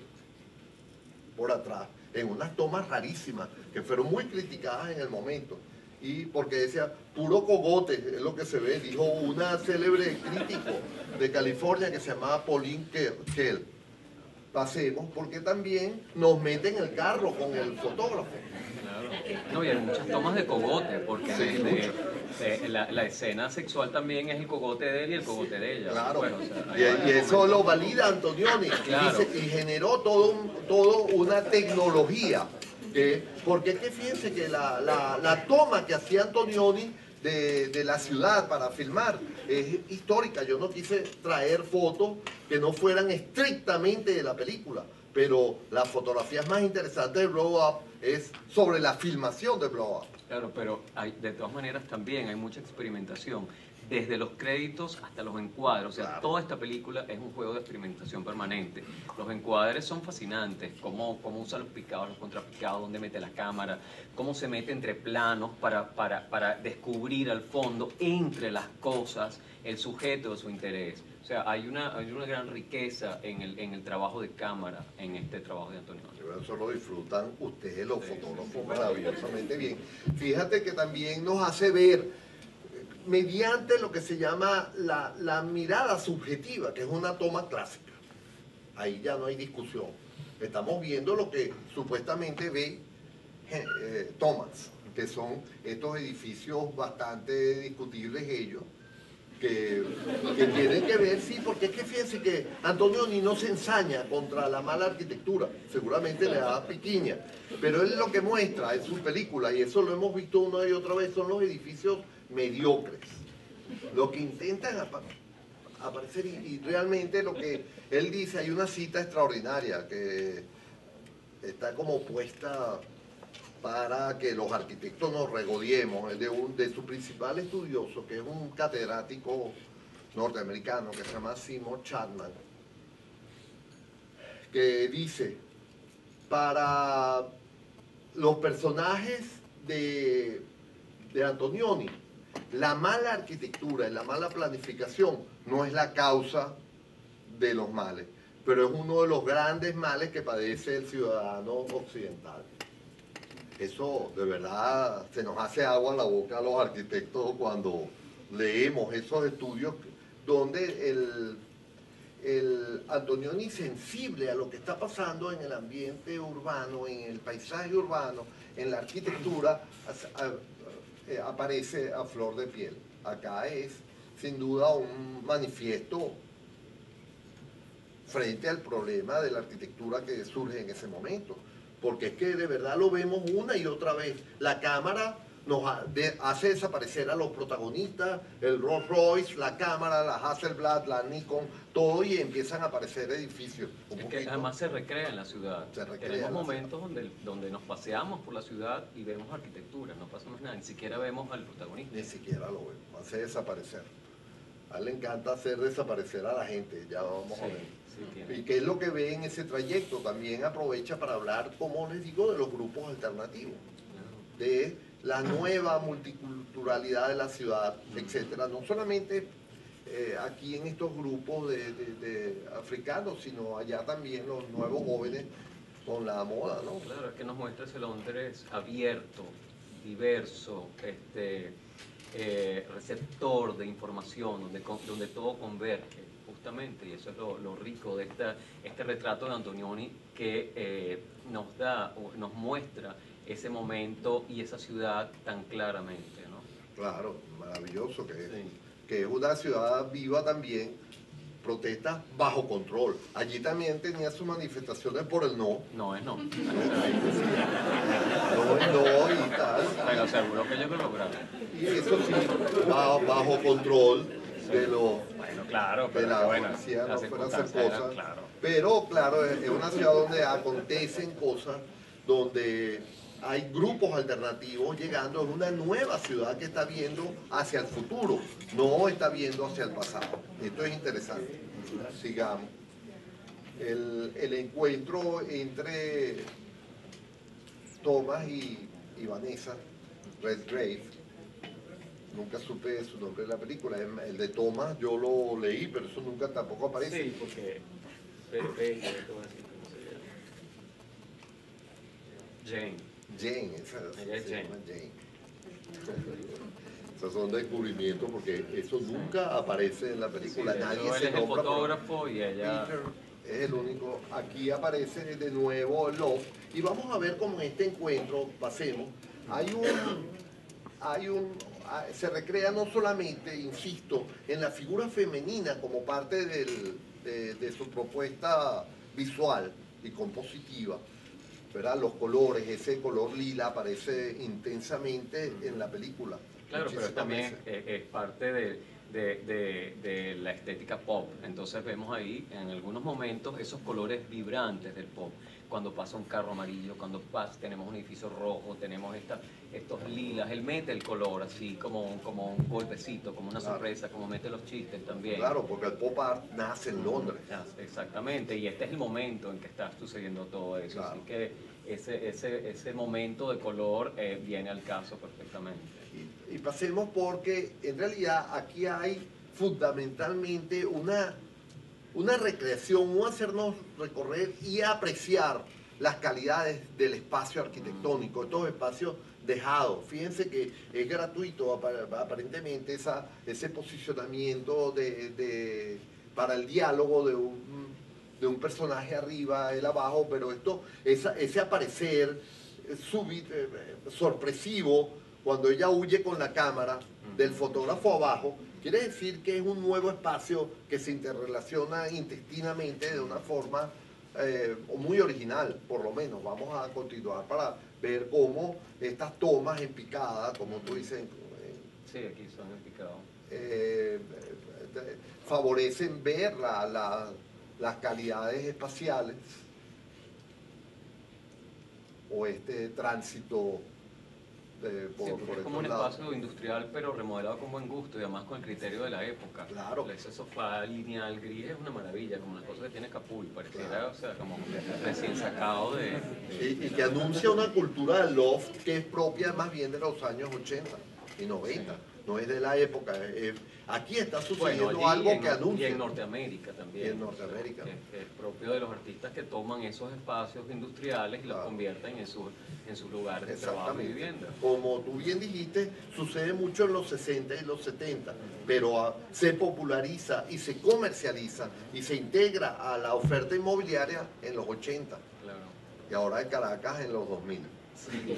por atrás, en unas tomas rarísimas que fueron muy criticadas en el momento. Y porque decía, puro cogote, es lo que se ve, dijo una célebre crítico de California que se llamaba Pauline Kael. Pasemos, porque también nos meten el carro con el fotógrafo. Claro. No, y hay muchas tomas de cogote, porque Sí, de- mucho. de- de- la, la escena sexual también es el cogote de él y el cogote de ella. Claro, Pues, o sea, hay y, varios y eso momentos. lo valida Antonioni, Claro. y, se- y generó todo, un- todo una tecnología, que, porque es que fíjense que la, la- la toma que hacía Antonioni de, de la ciudad para filmar es histórica. Yo no quise traer fotos que no fueran estrictamente de la película, pero las fotografías más interesantes de Blow Up es sobre la filmación de Blow Up. Claro, pero hay, de todas maneras también hay mucha experimentación, desde los créditos hasta los encuadres. O sea, Claro. toda esta película es un juego de experimentación permanente. Los encuadres son fascinantes, cómo, cómo usa los picados, los contrapicados, dónde mete la cámara, cómo se mete entre planos para, para, para descubrir al fondo, entre las cosas, el sujeto de su interés. O sea, hay una, hay una gran riqueza en el, en el trabajo de cámara, en este trabajo de Antonio. Eso lo disfrutan ustedes, los Sí. fotógrafos, maravillosamente bien. Fíjate que también nos hace ver, eh, mediante lo que se llama la, la mirada subjetiva, que es una toma clásica. Ahí ya no hay discusión. Estamos viendo lo que supuestamente ve eh, eh, Thomas, que son estos edificios bastante discutibles ellos, que, que tienen que ver, sí, porque es que fíjense que Antonioni no se ensaña contra la mala arquitectura, seguramente le da piquiña, pero él lo que muestra en su película, y eso lo hemos visto una y otra vez, son los edificios mediocres, lo que intentan apa- aparecer, y, y realmente lo que él dice, hay una cita extraordinaria que está como puesta para que los arquitectos nos regodiemos, de, un, de su principal estudioso, que es un catedrático norteamericano que se llama Seymour Chapman, que dice, para los personajes de, de Antonioni, La mala arquitectura y la mala planificación no es la causa de los males, pero es uno de los grandes males que padece el ciudadano occidental. Eso de verdad se nos hace agua en la boca a los arquitectos cuando leemos esos estudios donde el, el Antonioni, sensible a lo que está pasando en el ambiente urbano, en el paisaje urbano, en la arquitectura, a, a, a, aparece a flor de piel. Acá es sin duda un manifiesto frente al problema de la arquitectura que surge en ese momento, porque es que de verdad lo vemos una y otra vez. La cámara nos ha, de, hace desaparecer a los protagonistas, el Rolls Royce, la cámara, la Hasselblad, la Nikon, todo, y empiezan a aparecer edificios. Un es poquito. que además se recrea en la ciudad. Se recrea Tenemos en la momentos ciudad. donde, donde nos paseamos por la ciudad y vemos arquitectura, no pasamos nada, ni siquiera vemos al protagonista. Ni siquiera lo vemos, hace desaparecer. A él le encanta hacer desaparecer a la gente, ya vamos Sí, a ver. sí, tiene. ¿Y qué es lo que ve en ese trayecto? También aprovecha para hablar, como les digo, de los grupos alternativos, de la nueva multiculturalidad de la ciudad, etcétera. No solamente eh, aquí en estos grupos de, de, de africanos, sino allá también los nuevos jóvenes con la moda, ¿no? Claro, es que nos muestra ese Londres abierto, diverso, este, eh, receptor de información, donde, donde todo converge, justamente, y eso es lo, lo rico de esta, este retrato de Antonioni que eh, nos da, nos muestra ese momento y esa ciudad tan claramente, ¿no? Claro, maravilloso que es. Sí. Que es una ciudad viva también, protesta bajo control. Allí también tenía sus manifestaciones por el no. No es no. No es no y tal. Pero seguro que ellos lo lograron. Y eso sí, bajo, bajo control de los... Bueno, claro, de pero la bueno, policía, las no fuera a hacer circunstancias eran, cosas. claro. Pero claro, es una ciudad donde acontecen cosas, donde hay grupos alternativos llegando, es una nueva ciudad que está viendo hacia el futuro, no está viendo hacia el pasado. Esto es interesante. Sigamos. El, el encuentro entre Thomas y, y Vanessa Redgrave, nunca supe su nombre en la película, el de Thomas yo lo leí, pero eso nunca tampoco aparece. Sí, porque... Ve, ve, yo te voy a decir cómo se llama. Jane. Jane, esa, Ella es se Jane. llama Jane. Esos son descubrimientos porque eso nunca aparece en la película, Sí, nadie eso, él se es el nombra. por- fotógrafo y ella... Peter es el único. Aquí aparece de nuevo Love y vamos a ver cómo en este encuentro pasemos. Hay un, hay un, ah, se recrea no solamente, insisto, en la figura femenina como parte del, de, de su propuesta visual y compositiva, ¿verdad? Los colores, ese color lila aparece intensamente en la película. Claro, pero muchísimas también veces. es, es parte de, de, de, de la estética pop. Entonces vemos ahí en algunos momentos esos colores vibrantes del pop. Cuando pasa un carro amarillo, cuando pasa, tenemos un edificio rojo, tenemos esta, estos lilas. Él mete el color así como un, como un golpecito, como una Claro. sorpresa, como mete los chistes también. Claro, porque el pop art nace en Londres. Ah, exactamente, y este es el momento en que está sucediendo todo eso. Claro. Así que ese, ese, ese momento de color eh, viene al caso perfectamente. Y, y pasemos porque en realidad aquí hay fundamentalmente una, una recreación, un hacernos recorrer y apreciar las calidades del espacio arquitectónico, estos espacios dejados. Fíjense que es gratuito aparentemente esa, ese posicionamiento de, de, para el diálogo de un, de un personaje arriba, él abajo, pero esto, esa, ese aparecer súbito, sorpresivo, cuando ella huye con la cámara del fotógrafo abajo, quiere decir que es un nuevo espacio que se interrelaciona intestinamente de una forma eh, muy original, por lo menos. Vamos a continuar para ver cómo estas tomas en picada, como tú dices, en, Sí, aquí son en picado. eh, eh, favorecen ver la, la, las calidades espaciales o este tránsito de, por, Sí, porque por es como un estos lados. espacio industrial, pero remodelado con buen gusto y además con el criterio de la época. Claro. Ese sofá lineal gris es una maravilla, como una cosa que tiene Capul, pareciera, Claro. o sea, como recién sacado de... de- Y, y que anuncia una cultura del loft que es propia más bien de los años ochenta y noventa. no es de la época. Eh, aquí está sucediendo Bueno, allí algo en, que anuncia. y en Norteamérica también. Y en Norteamérica. Es, es propio de los artistas que toman esos espacios industriales y los Claro. convierten en, su, en sus lugares de trabajo y vivienda. Como tú bien dijiste, sucede mucho en los sesenta y los setenta, pero uh, se populariza y se comercializa y se integra a la oferta inmobiliaria en los ochenta. Claro. Y ahora en Caracas en los dos mil. Sí.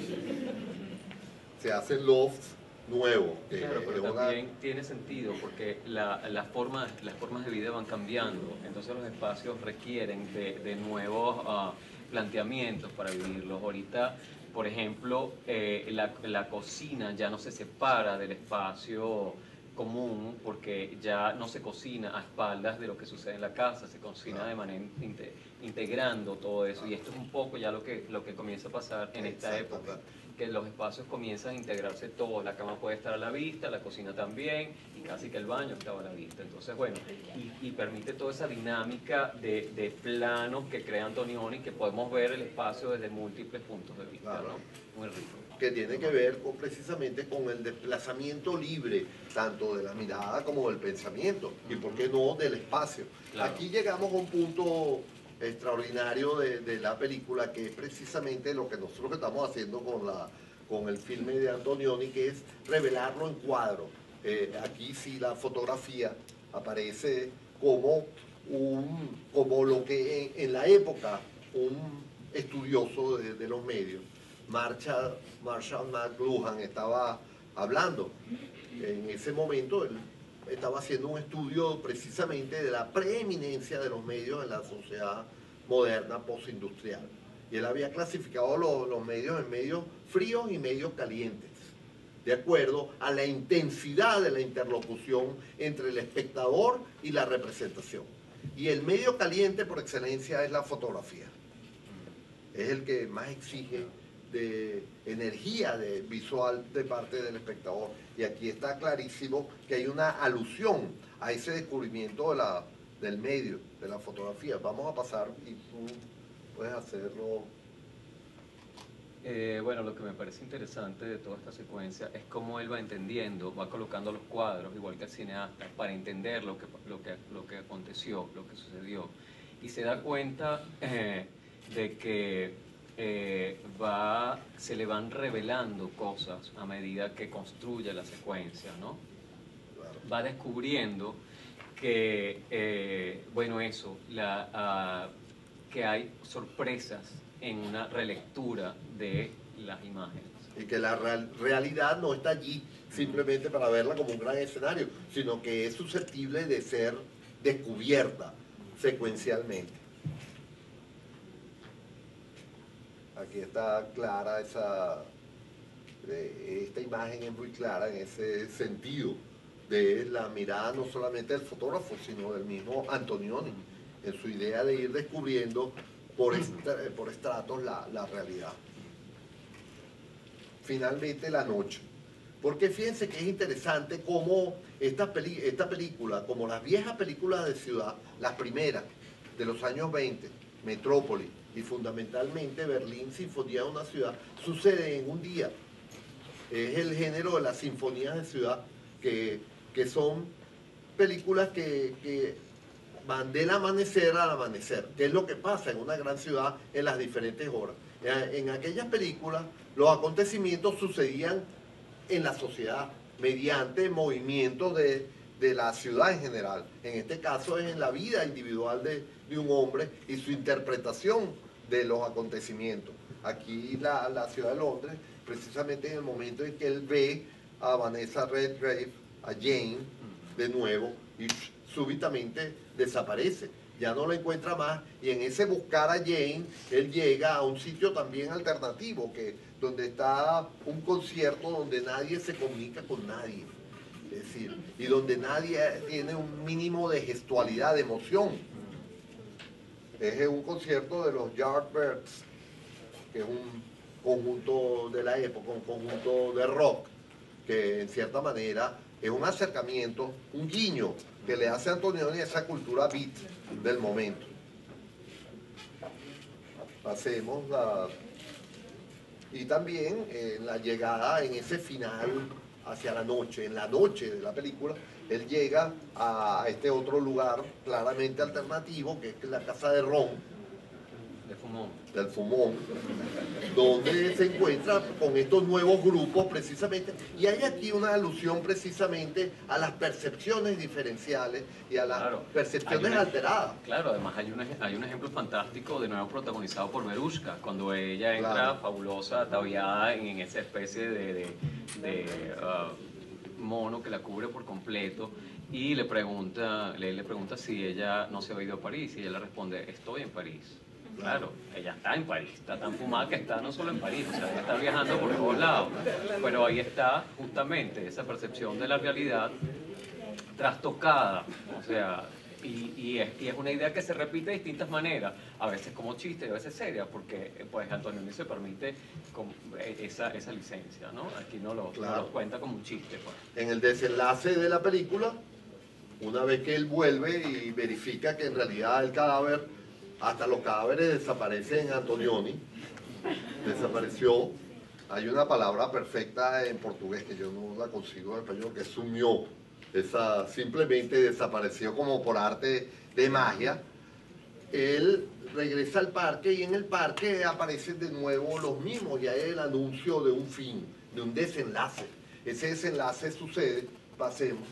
Se hacen lofts nuevos. Claro, eh, pero una... también tiene sentido porque la, la forma, las formas de vida van cambiando, entonces los espacios requieren de, de nuevos uh, planteamientos para vivirlos. Ahorita, por ejemplo, eh, la, la cocina ya no se separa del espacio común porque ya no se cocina a espaldas de lo que sucede en la casa, se cocina claro. de manera inte, integrando todo eso, y esto es un poco ya lo que, lo que comienza a pasar en esta época, que los espacios comienzan a integrarse todos, la cama puede estar a la vista, la cocina también, y casi que el baño estaba a la vista. Entonces, bueno, y, y permite toda esa dinámica de, de planos que crea Antonioni, que podemos ver el espacio desde múltiples puntos de vista, claro. ¿no? Muy rico. Que tiene que ver con, precisamente con el desplazamiento libre, tanto de la mirada como del pensamiento, y por qué no del espacio. Claro. Aquí llegamos a un punto extraordinario de, de la película, que es precisamente lo que nosotros estamos haciendo con, la, con el filme de Antonioni, que es revelarlo en cuadro. Eh, aquí sí la fotografía aparece como, un, como lo que en, en la época un estudioso de, de los medios, Marshall, Marshall McLuhan, estaba hablando. En ese momento él estaba haciendo un estudio precisamente de la preeminencia de los medios en la sociedad moderna postindustrial. Y él había clasificado los, los medios en medios fríos y medios calientes, de acuerdo a la intensidad de la interlocución entre el espectador y la representación. Y el medio caliente por excelencia es la fotografía. Es el que más exige de energía de visual de parte del espectador, y aquí está clarísimo que hay una alusión a ese descubrimiento de la, del medio, de la fotografía. Vamos a pasar y tú puedes hacerlo. Eh, bueno, lo que me parece interesante de toda esta secuencia es cómo él va entendiendo, va colocando los cuadros, igual que el cineasta, para entender lo que, lo que, lo que aconteció, lo que sucedió, y se da cuenta eh, de que Eh, va, se le van revelando cosas a medida que construye la secuencia, ¿no? Va descubriendo que, eh, bueno, eso, la, uh, que hay sorpresas en una relectura de las imágenes. Y que la real, realidad no está allí simplemente para verla como un gran escenario, sino que es susceptible de ser descubierta secuencialmente. Aquí está clara esa, esta imagen es muy clara en ese sentido de la mirada no solamente del fotógrafo, sino del mismo Antonioni, en su idea de ir descubriendo por, estra, por estratos la, la realidad. Finalmente, la noche. Porque fíjense que es interesante cómo esta, peli, esta película, como las viejas películas de ciudad, las primeras de los años veinte, Metrópoli, y fundamentalmente Berlín, Sinfonía de una ciudad, sucede en un día. Es el género de las sinfonías de ciudad, que, que son películas que, que van del amanecer al amanecer, que es lo que pasa en una gran ciudad en las diferentes horas. En aquellas películas los acontecimientos sucedían en la sociedad mediante movimientos de, de la ciudad en general. En este caso es en la vida individual de, de un hombre y su interpretación de los acontecimientos. Aquí la, la ciudad de Londres, precisamente en el momento en que él ve a Vanessa Redgrave, a Jane, de nuevo, y súbitamente desaparece, ya no la encuentra más, y en ese buscar a Jane, él llega a un sitio también alternativo, que, donde está un concierto donde nadie se comunica con nadie, es decir, y donde nadie tiene un mínimo de gestualidad, de emoción. Es un concierto de los Yardbirds, que es un conjunto de la época, un conjunto de rock, que en cierta manera es un acercamiento, un guiño que le hace a Antonioni a esa cultura beat del momento. Pasemos a... Y también eh, la llegada en ese final hacia la noche. En la noche de la película, él llega a este otro lugar claramente alternativo, que es la casa de Ron, De Fumón. del Fumón, donde se encuentra con estos nuevos grupos precisamente, y hay aquí una alusión precisamente a las percepciones diferenciales y a las Claro, percepciones una, alteradas. Claro, además hay un, hay un ejemplo fantástico de nuevo protagonizado por Verushka, cuando ella entra Claro. fabulosa, ataviada en, en esa especie de, de, de uh, mono que la cubre por completo, y le pregunta, le, le pregunta si ella no se había ido a París, y ella le responde, estoy en París. Claro, ella está en París, está tan fumada que está no solo en París, o sea, ella está viajando por todos lados, pero ahí está justamente esa percepción de la realidad trastocada, o sea, y, y, es, y es una idea que se repite de distintas maneras, a veces como chiste y a veces seria, porque pues Antonioni se permite con esa, esa licencia, ¿no? Aquí no lo, claro. no lo cuenta como un chiste. Pues. En el desenlace de la película, una vez que él vuelve y verifica que en realidad el cadáver, hasta los cadáveres desaparecen en Antonioni, desapareció. Hay una palabra perfecta en portugués que yo no la consigo en español, que es sumió. Esa simplemente desapareció como por arte de magia. Él regresa al parque y en el parque aparecen de nuevo los mismos y hay el anuncio de un fin, de un desenlace. Ese desenlace sucede, pasemos,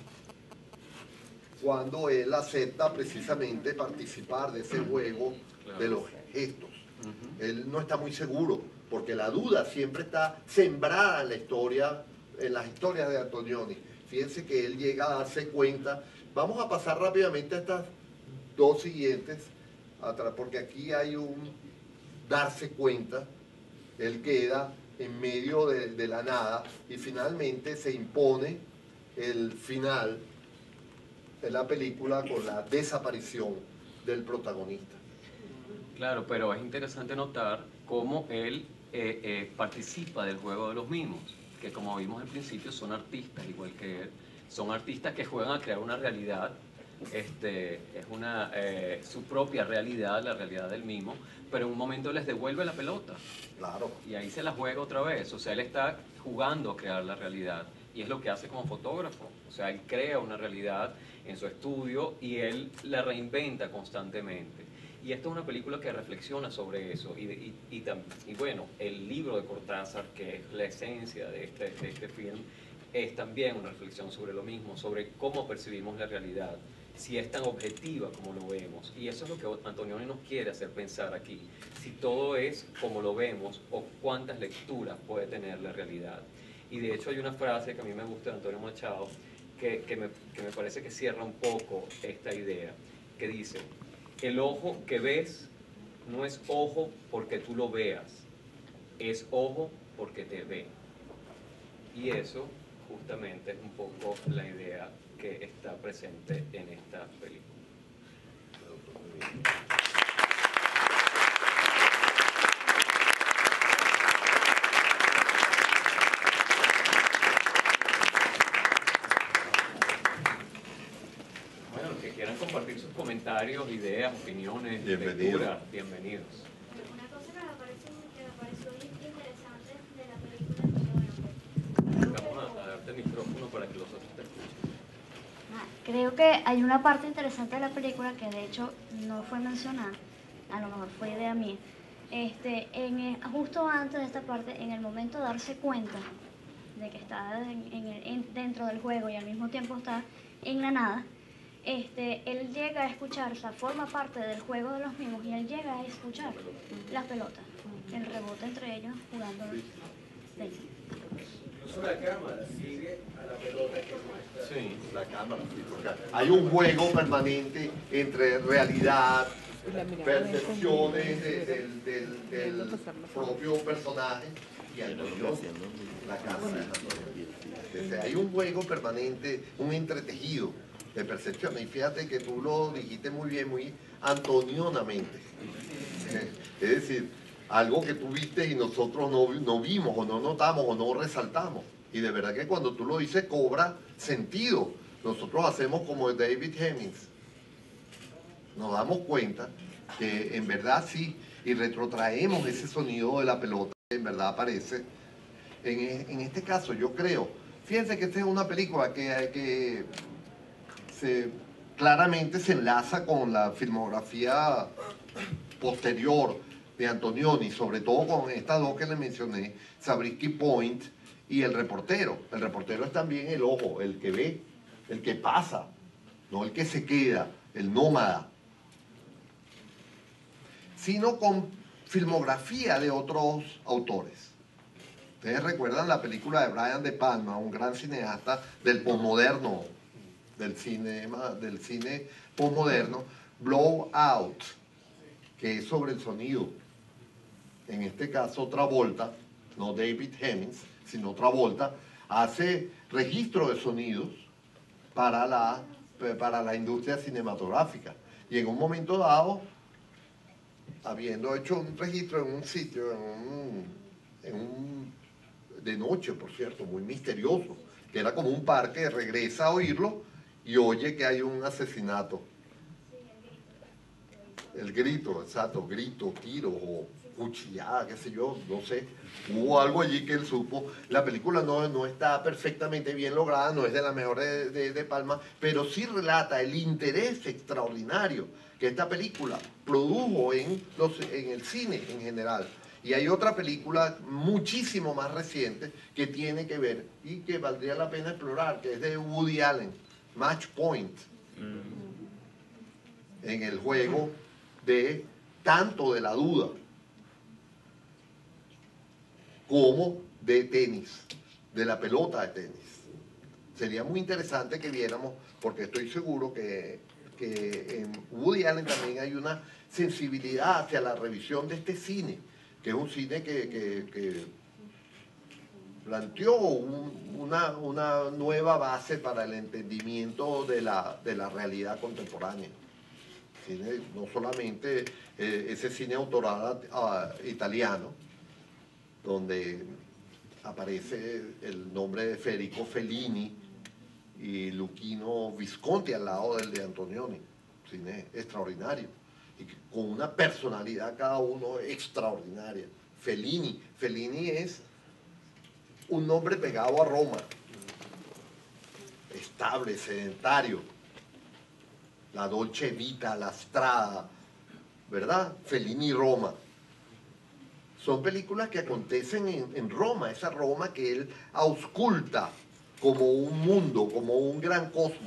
cuando él acepta precisamente participar de ese juego de los gestos. Él no está muy seguro, porque la duda siempre está sembrada en la historia, en las historias de Antonioni. Fíjense que él llega a darse cuenta. Vamos a pasar rápidamente a estas dos siguientes, porque aquí hay un darse cuenta. Él queda en medio de, de la nada y finalmente se impone el final de la película con la desaparición del protagonista. Claro, pero es interesante notar cómo él eh, eh, participa del juego de los mimos, que como vimos al principio son artistas igual que él, son artistas que juegan a crear una realidad, este, es una, eh, su propia realidad, la realidad del mimo, pero en un momento les devuelve la pelota. Claro. Y ahí se la juega otra vez, o sea, él está jugando a crear la realidad, y es lo que hace como fotógrafo, o sea, él crea una realidad en su estudio y él la reinventa constantemente. Y esta es una película que reflexiona sobre eso. Y, y, y, y bueno, el libro de Cortázar, que es la esencia de este, de este film, es también una reflexión sobre lo mismo, sobre cómo percibimos la realidad, si es tan objetiva como lo vemos. Y eso es lo que Antonioni nos quiere hacer pensar aquí. Si todo es como lo vemos o cuántas lecturas puede tener la realidad. Y de hecho hay una frase que a mí me gusta de Antonio Machado, que, que, me, que me parece que cierra un poco esta idea, que dice: el ojo que ves no es ojo porque tú lo veas, es ojo porque te ve. Y eso justamente es un poco la idea que está presente en esta película. Bueno, los que quieran compartir sus comentarios, ideas, opiniones, Bienvenido. lecturas, bienvenidos. Una cosa que me pareció, que me pareció interesante de la película, Vamos a, a darte el micrófono para que los otros te escuchen. creo que hay una parte interesante de la película que de hecho no fue mencionada, a lo mejor fue idea mía, este, en, el- justo antes de esta parte, en el momento de darse cuenta de que está en- en el- en- dentro del juego y al mismo tiempo está en la nada, este, él llega a escuchar, o sea, forma parte del juego de los mismos y él llega a escuchar las pelotas, el rebote entre ellos jugando. Incluso la cámara sigue a la pelota que muestra. Sí. La cámara, sí, porque hay un juego permanente entre realidad, percepciones de- del, del- del propio personaje y Antonioni, la cámara. Entonces, hay un juego permanente, un entretejido de percepciones. Y fíjate que tú lo dijiste muy bien, muy antonionamente. Es decir, algo que tú viste y nosotros no, vi- no vimos o no notamos o no resaltamos. Y de verdad que cuando tú lo dices cobra sentido. Nosotros hacemos como David Hemmings. Nos damos cuenta que en verdad sí, y retrotraemos ese sonido de la pelota que en verdad aparece. En, e- en este caso yo creo Fíjense que esta es una película que, que se, claramente se enlaza con la filmografía posterior de Antonioni, sobre todo con estas dos que les mencioné, Zabriskie Point y El Reportero. El reportero es también el ojo, el que ve, el que pasa, no el que se queda, el nómada, sino con filmografía de otros autores. Ustedes recuerdan la película de Brian De Palma, un gran cineasta del posmoderno, del, cinema, del cine posmoderno, Blow Out, que es sobre el sonido. En este caso, Travolta, no David Hemmings, sino Travolta, hace registro de sonidos para la, para la industria cinematográfica. Y en un momento dado, habiendo hecho un registro en un sitio, en un, en un de noche, por cierto, muy misterioso, que era como un parque, regresa a oírlo y oye que hay un asesinato. El grito, exacto, grito, tiro o cuchillada, qué sé yo, no sé. Hubo algo allí que él supo. La película no, no está perfectamente bien lograda, no es de la mejor de, de, de Palma, pero sí relata el interés extraordinario que esta película produjo en, los, en el cine en general. Y hay otra película muchísimo más reciente que tiene que ver y que valdría la pena explorar, que es de Woody Allen, Match Point, mm. en el juego de tanto de la duda como de tenis, de la pelota de tenis. Sería muy interesante que viéramos, porque estoy seguro que, que en Woody Allen también hay una sensibilidad hacia la revisión de este cine, que es un cine que, que, que planteó un, una, una nueva base para el entendimiento de la, de la realidad contemporánea. Cine, no solamente eh, ese cine autoral uh, italiano, donde aparece el nombre de Federico Fellini y Luchino Visconti al lado del de Antonioni, cine extraordinario, y con una personalidad cada uno extraordinaria. Fellini, Fellini es un nombre pegado a Roma, estable, sedentario, la Dolce Vita, la Strada, ¿verdad? Fellini Roma. Son películas que acontecen en, en Roma, esa Roma que él ausculta como un mundo, como un gran cosmos.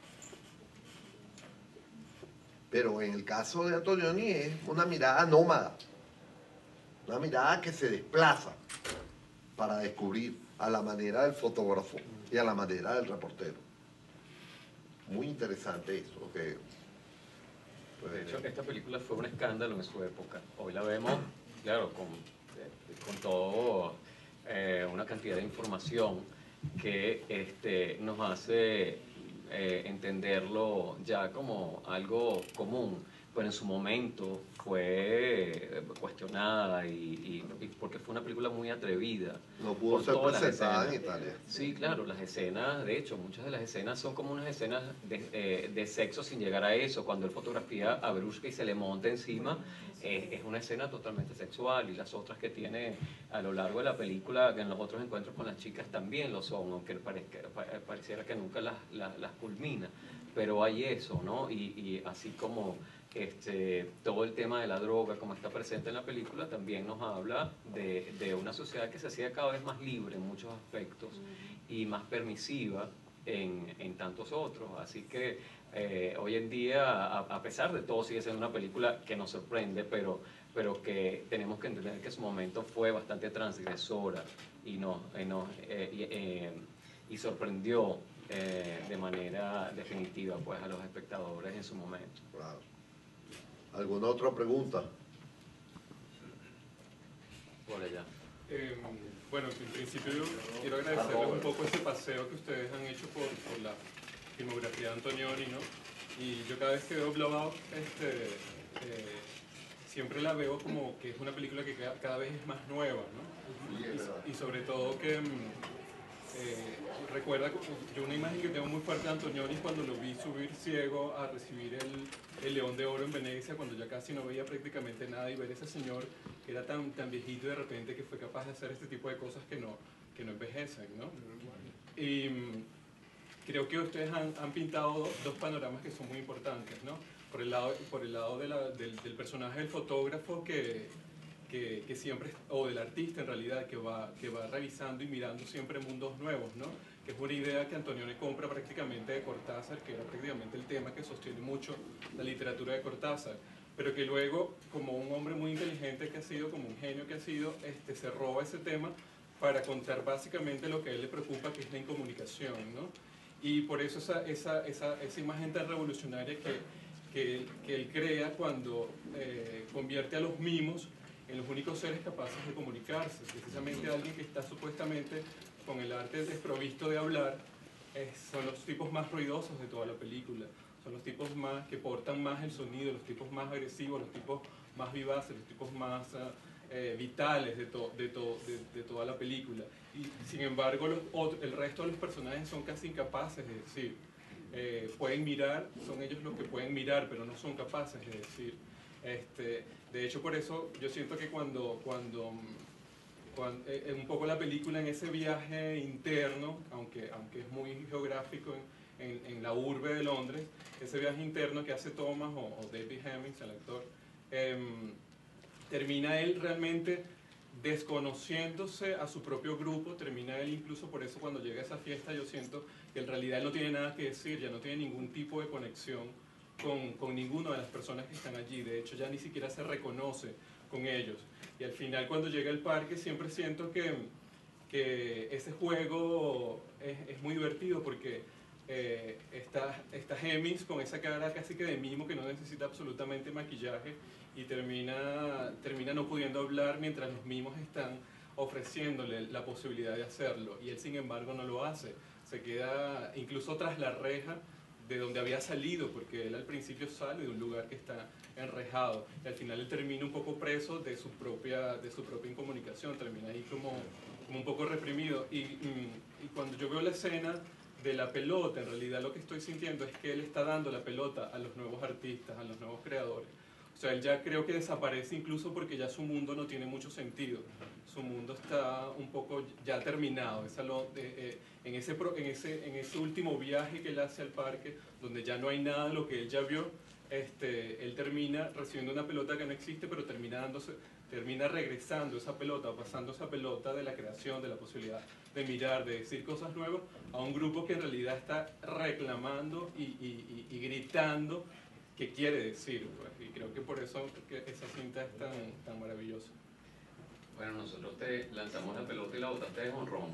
Pero en el caso de Antonioni es una mirada nómada, una mirada que se desplaza para descubrir a la manera del fotógrafo y a la manera del reportero. Muy interesante eso. Que, pues, de hecho, esta película fue un escándalo en su época. Hoy la vemos, claro, con, con todo eh, una cantidad de información que este, nos hace eh, entenderlo ya como algo común, pero en su momento fue cuestionada y, y, y porque fue una película muy atrevida. No pudo ser presentada en Italia. Sí, claro, las escenas, de hecho, muchas de las escenas son como unas escenas de, eh, de sexo sin llegar a eso. Cuando él fotografía a Berushka y se le monta encima, eh, es una escena totalmente sexual, y las otras que tiene a lo largo de la película, que en los otros encuentros con las chicas también lo son, aunque parezca, pareciera que nunca las, las, las culmina. Pero hay eso, ¿no? Y, y así como este, todo el tema de la droga, como está presente en la película, también nos habla de, de una sociedad que se hacía cada vez más libre en muchos aspectos y más permisiva en, en tantos otros. Así que eh, hoy en día, a, a pesar de todo, sigue siendo una película que nos sorprende, pero, pero que tenemos que entender que en su momento fue bastante transgresora y, nos, y, nos, eh, y, eh, y sorprendió eh, de manera definitiva, pues, a los espectadores en su momento. Claro. ¿Alguna otra pregunta? Por allá. Eh, bueno, en principio yo quiero agradecerles un poco ese paseo que ustedes han hecho por, por la filmografía de Antonioni, ¿no? Y yo cada vez que veo Blowout, este, eh, siempre la veo como que es una película que cada, cada vez es más nueva, ¿no? Y, y sobre todo que eh, recuerda, yo una imagen que tengo muy fuerte de Antonioni es cuando lo vi subir ciego a recibir el, el León de Oro en Venecia, cuando ya casi no veía prácticamente nada, y ver a ese señor que era tan, tan viejito y de repente que fue capaz de hacer este tipo de cosas que no, que no envejecen, ¿no? Y creo que ustedes han, han pintado dos, dos panoramas que son muy importantes, ¿no? Por el lado, por el lado de la, del, del personaje del fotógrafo que, que, que siempre, o del artista en realidad, que va, que va revisando y mirando siempre mundos nuevos, ¿no? Que es una idea que Antonioni compra prácticamente de Cortázar, que era prácticamente el tema que sostiene mucho la literatura de Cortázar, pero que luego, como un hombre muy inteligente que ha sido, como un genio que ha sido, este, se roba ese tema para contar básicamente lo que a él le preocupa, que es la incomunicación, ¿no? Y por eso esa, esa, esa, esa imagen tan revolucionaria que, que, que él crea cuando eh, convierte a los mimos en los únicos seres capaces de comunicarse. Precisamente alguien que está supuestamente con el arte desprovisto de hablar, eh, son los tipos más ruidosos de toda la película. Son los tipos más que portan más el sonido, los tipos más agresivos, los tipos más vivaces, los tipos más eh, vitales de, to, de, to, de, de toda la película. Y sin embargo, los, otro, el resto de los personajes son casi incapaces de decir. Eh, pueden mirar, son ellos los que pueden mirar, pero no son capaces de decir. Este, de hecho, por eso yo siento que cuando, cuando, cuando eh, un poco la película en ese viaje interno, aunque, aunque es muy geográfico en, en, en la urbe de Londres, ese viaje interno que hace Thomas o, o David Hemmings, el actor, eh, termina él realmente desconociéndose a su propio grupo, termina él incluso por eso cuando llega a esa fiesta yo siento que en realidad él no tiene nada que decir, ya no tiene ningún tipo de conexión con, con ninguna de las personas que están allí, de hecho ya ni siquiera se reconoce con ellos. Y al final cuando llega al parque siempre siento que, que ese juego es, es muy divertido porque eh, está, está Hemmings con esa cara casi que de mimo que no necesita absolutamente maquillaje y termina, termina no pudiendo hablar mientras los mimos están ofreciéndole la posibilidad de hacerlo y él sin embargo no lo hace, se queda incluso tras la reja de donde había salido, porque él al principio sale de un lugar que está enrejado y al final él termina un poco preso de su propia, de su propia incomunicación, termina ahí como, como un poco reprimido y, y cuando yo veo la escena de la pelota, en realidad lo que estoy sintiendo es que él está dando la pelota a los nuevos artistas, a los nuevos creadores. O sea, él ya creo que desaparece incluso porque ya su mundo no tiene mucho sentido. Su mundo está un poco ya terminado. Esa lo, eh, eh, en, ese, en, ese, en ese último viaje que él hace al parque, donde ya no hay nada de lo que él ya vio, este, él termina recibiendo una pelota que no existe, pero termina, dándose, termina regresando esa pelota, pasando esa pelota de la creación, de la posibilidad de mirar, de decir cosas nuevas, a un grupo que en realidad está reclamando y, y, y, y gritando qué quiere decir, pues, y creo que por eso que esa cinta es tan, tan maravillosa. Bueno, nosotros te lanzamos la pelota y la botaste de jonrón.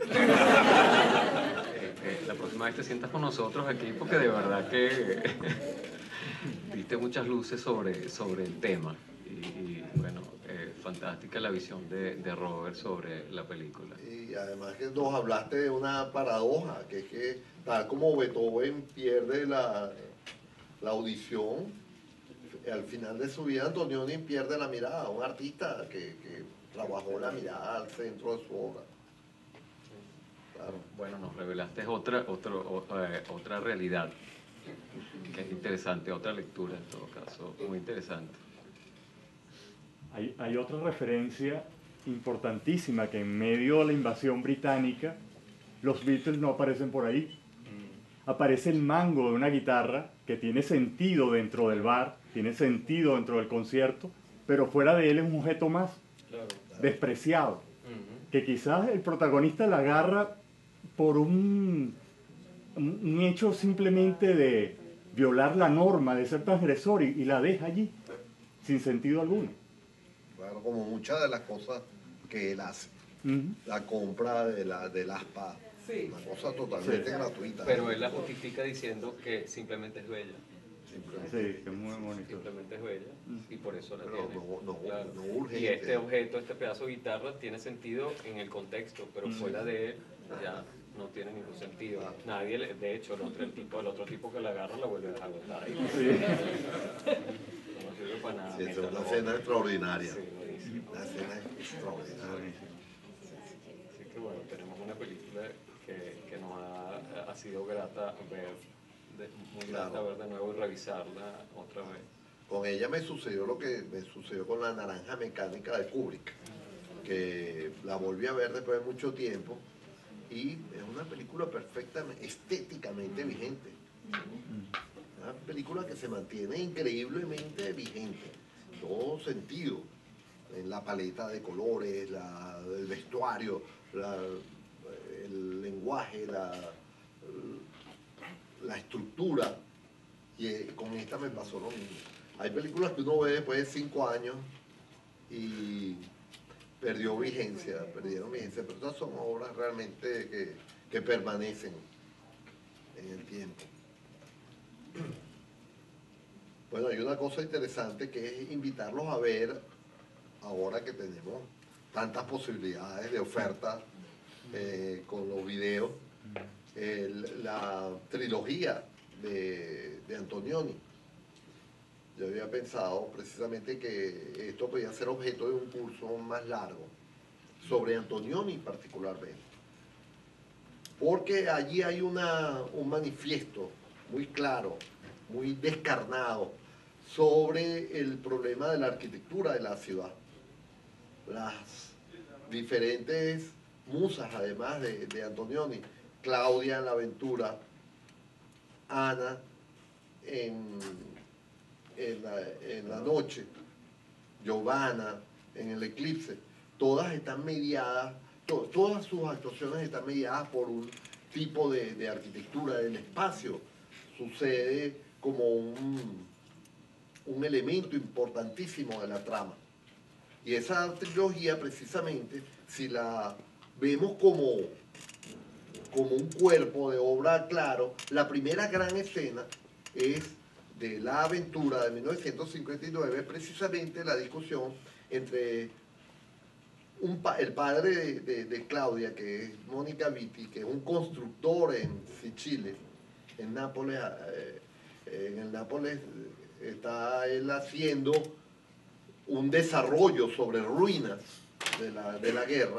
este, la próxima vez te sientas con nosotros aquí porque de verdad que viste muchas luces sobre, sobre el tema. Y, y bueno, eh, fantástica la visión de, de Robert sobre la película. Y además que nos hablaste de una paradoja, que es que tal como Beethoven pierde la... la audición, al final de su vida Antonioni pierde la mirada, un artista que, que trabajó la mirada al centro de su obra. Claro. Bueno, nos revelaste otra, otro, eh, otra realidad, que es interesante, otra lectura en todo caso, muy interesante. Hay, hay otra referencia importantísima, que en medio de la invasión británica, los Beatles no aparecen por ahí. Aparece el mango de una guitarra que tiene sentido dentro del bar, tiene sentido dentro del concierto, pero fuera de él es un objeto más, claro, claro, despreciado, uh-huh, que quizás el protagonista la agarra por un, un hecho simplemente de violar la norma, de ser transgresor, y, y la deja allí, sin sentido alguno. Claro, como muchas de las cosas que él hace, uh-huh, la compra de la, del aspa. Sí. Una cosa totalmente, sí, gratuita. Pero él la justifica diciendo que simplemente es bella. Sí, que es muy bonito. Simplemente es bella y por eso la pero tiene. No, no, claro. no urge. Y este objeto, este pedazo de guitarra tiene sentido en el contexto, pero mm. fuera de él ya no tiene ningún sentido. Ah. Nadie, le, de hecho, el otro, el, tipo, el otro tipo que la agarra la vuelve a agotar ahí. Sí. No sirve para nada. Sí, es una escena extraordinaria. Sí, buenísimo. Una escena extraordinaria. Así que bueno, tenemos una película que, que nos ha, ha sido grata ver, de, muy Claro. grata ver de nuevo y revisarla otra vez. Con ella me sucedió lo que me sucedió con La Naranja Mecánica de Kubrick, que la volví a ver después de mucho tiempo y es una película perfectamente, estéticamente vigente. Una película que se mantiene increíblemente vigente, en todo sentido, en la paleta de colores, la, el vestuario, la, el lenguaje, la, la estructura, y eh, con esta me pasó lo mismo. Hay películas que uno ve después de cinco años y perdió vigencia, perdieron vigencia, pero estas son obras realmente que, que permanecen en el tiempo. Bueno, hay una cosa interesante que es invitarlos a ver, ahora que tenemos tantas posibilidades de oferta eh, con los videos, el, la trilogía de, de Antonioni. Yo había pensado precisamente que esto podía ser objeto de un curso más largo, sobre Antonioni particularmente, porque allí hay una, un manifiesto muy claro, muy descarnado, sobre el problema de la arquitectura de la ciudad. Las diferentes musas, además de, de Antonioni, Claudia en La Aventura, Ana en, en, la, en la Noche, Giovanna en El Eclipse, todas están mediadas, to, todas sus actuaciones están mediadas por un tipo de, de arquitectura del espacio. Sucede como un, un elemento importantísimo de la trama. Y esa trilogía, precisamente, si la vemos como, como un cuerpo de obra claro, la primera gran escena es de La Aventura de mil novecientos cincuenta y nueve, precisamente la discusión entre un pa el padre de, de, de Claudia, que es Mónica Vitti, que es un constructor en Sicilia, en Nápoles, eh, en el Nápoles está él haciendo un desarrollo sobre ruinas de la, de la guerra,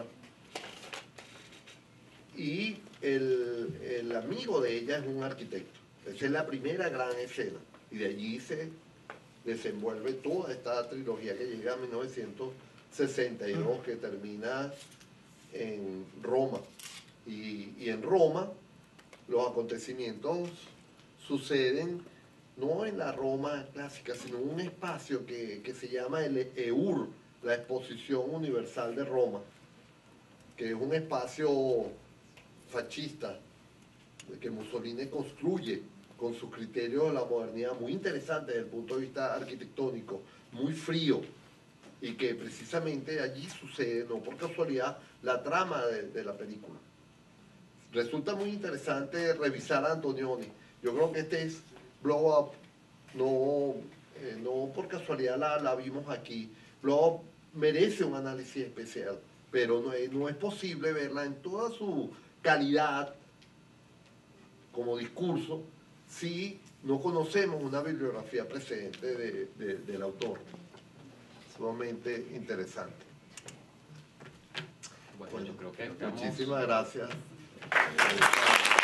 y el, el amigo de ella es un arquitecto. Esa es la primera gran escena, y de allí se desenvuelve toda esta trilogía que llega a mil novecientos sesenta y dos, que termina en Roma. Y, y en Roma los acontecimientos suceden no en la Roma clásica, sino en un espacio que, que se llama el E U R, la Exposición Universal de Roma, que es un espacio fascista que Mussolini construye con sus criterios de la modernidad, muy interesante desde el punto de vista arquitectónico, muy frío, y que precisamente allí sucede, no por casualidad, la trama de, de la película. Resulta muy interesante revisar a Antonioni. Yo creo que este es Blow Up, no, eh, no por casualidad la, la vimos aquí. Blow Up merece un análisis especial, pero no es, no es posible verla en toda su calidad como discurso si no conocemos una bibliografía precedente de, de, del autor. Sumamente interesante. Bueno, yo creo que estamos... Muchísimas gracias.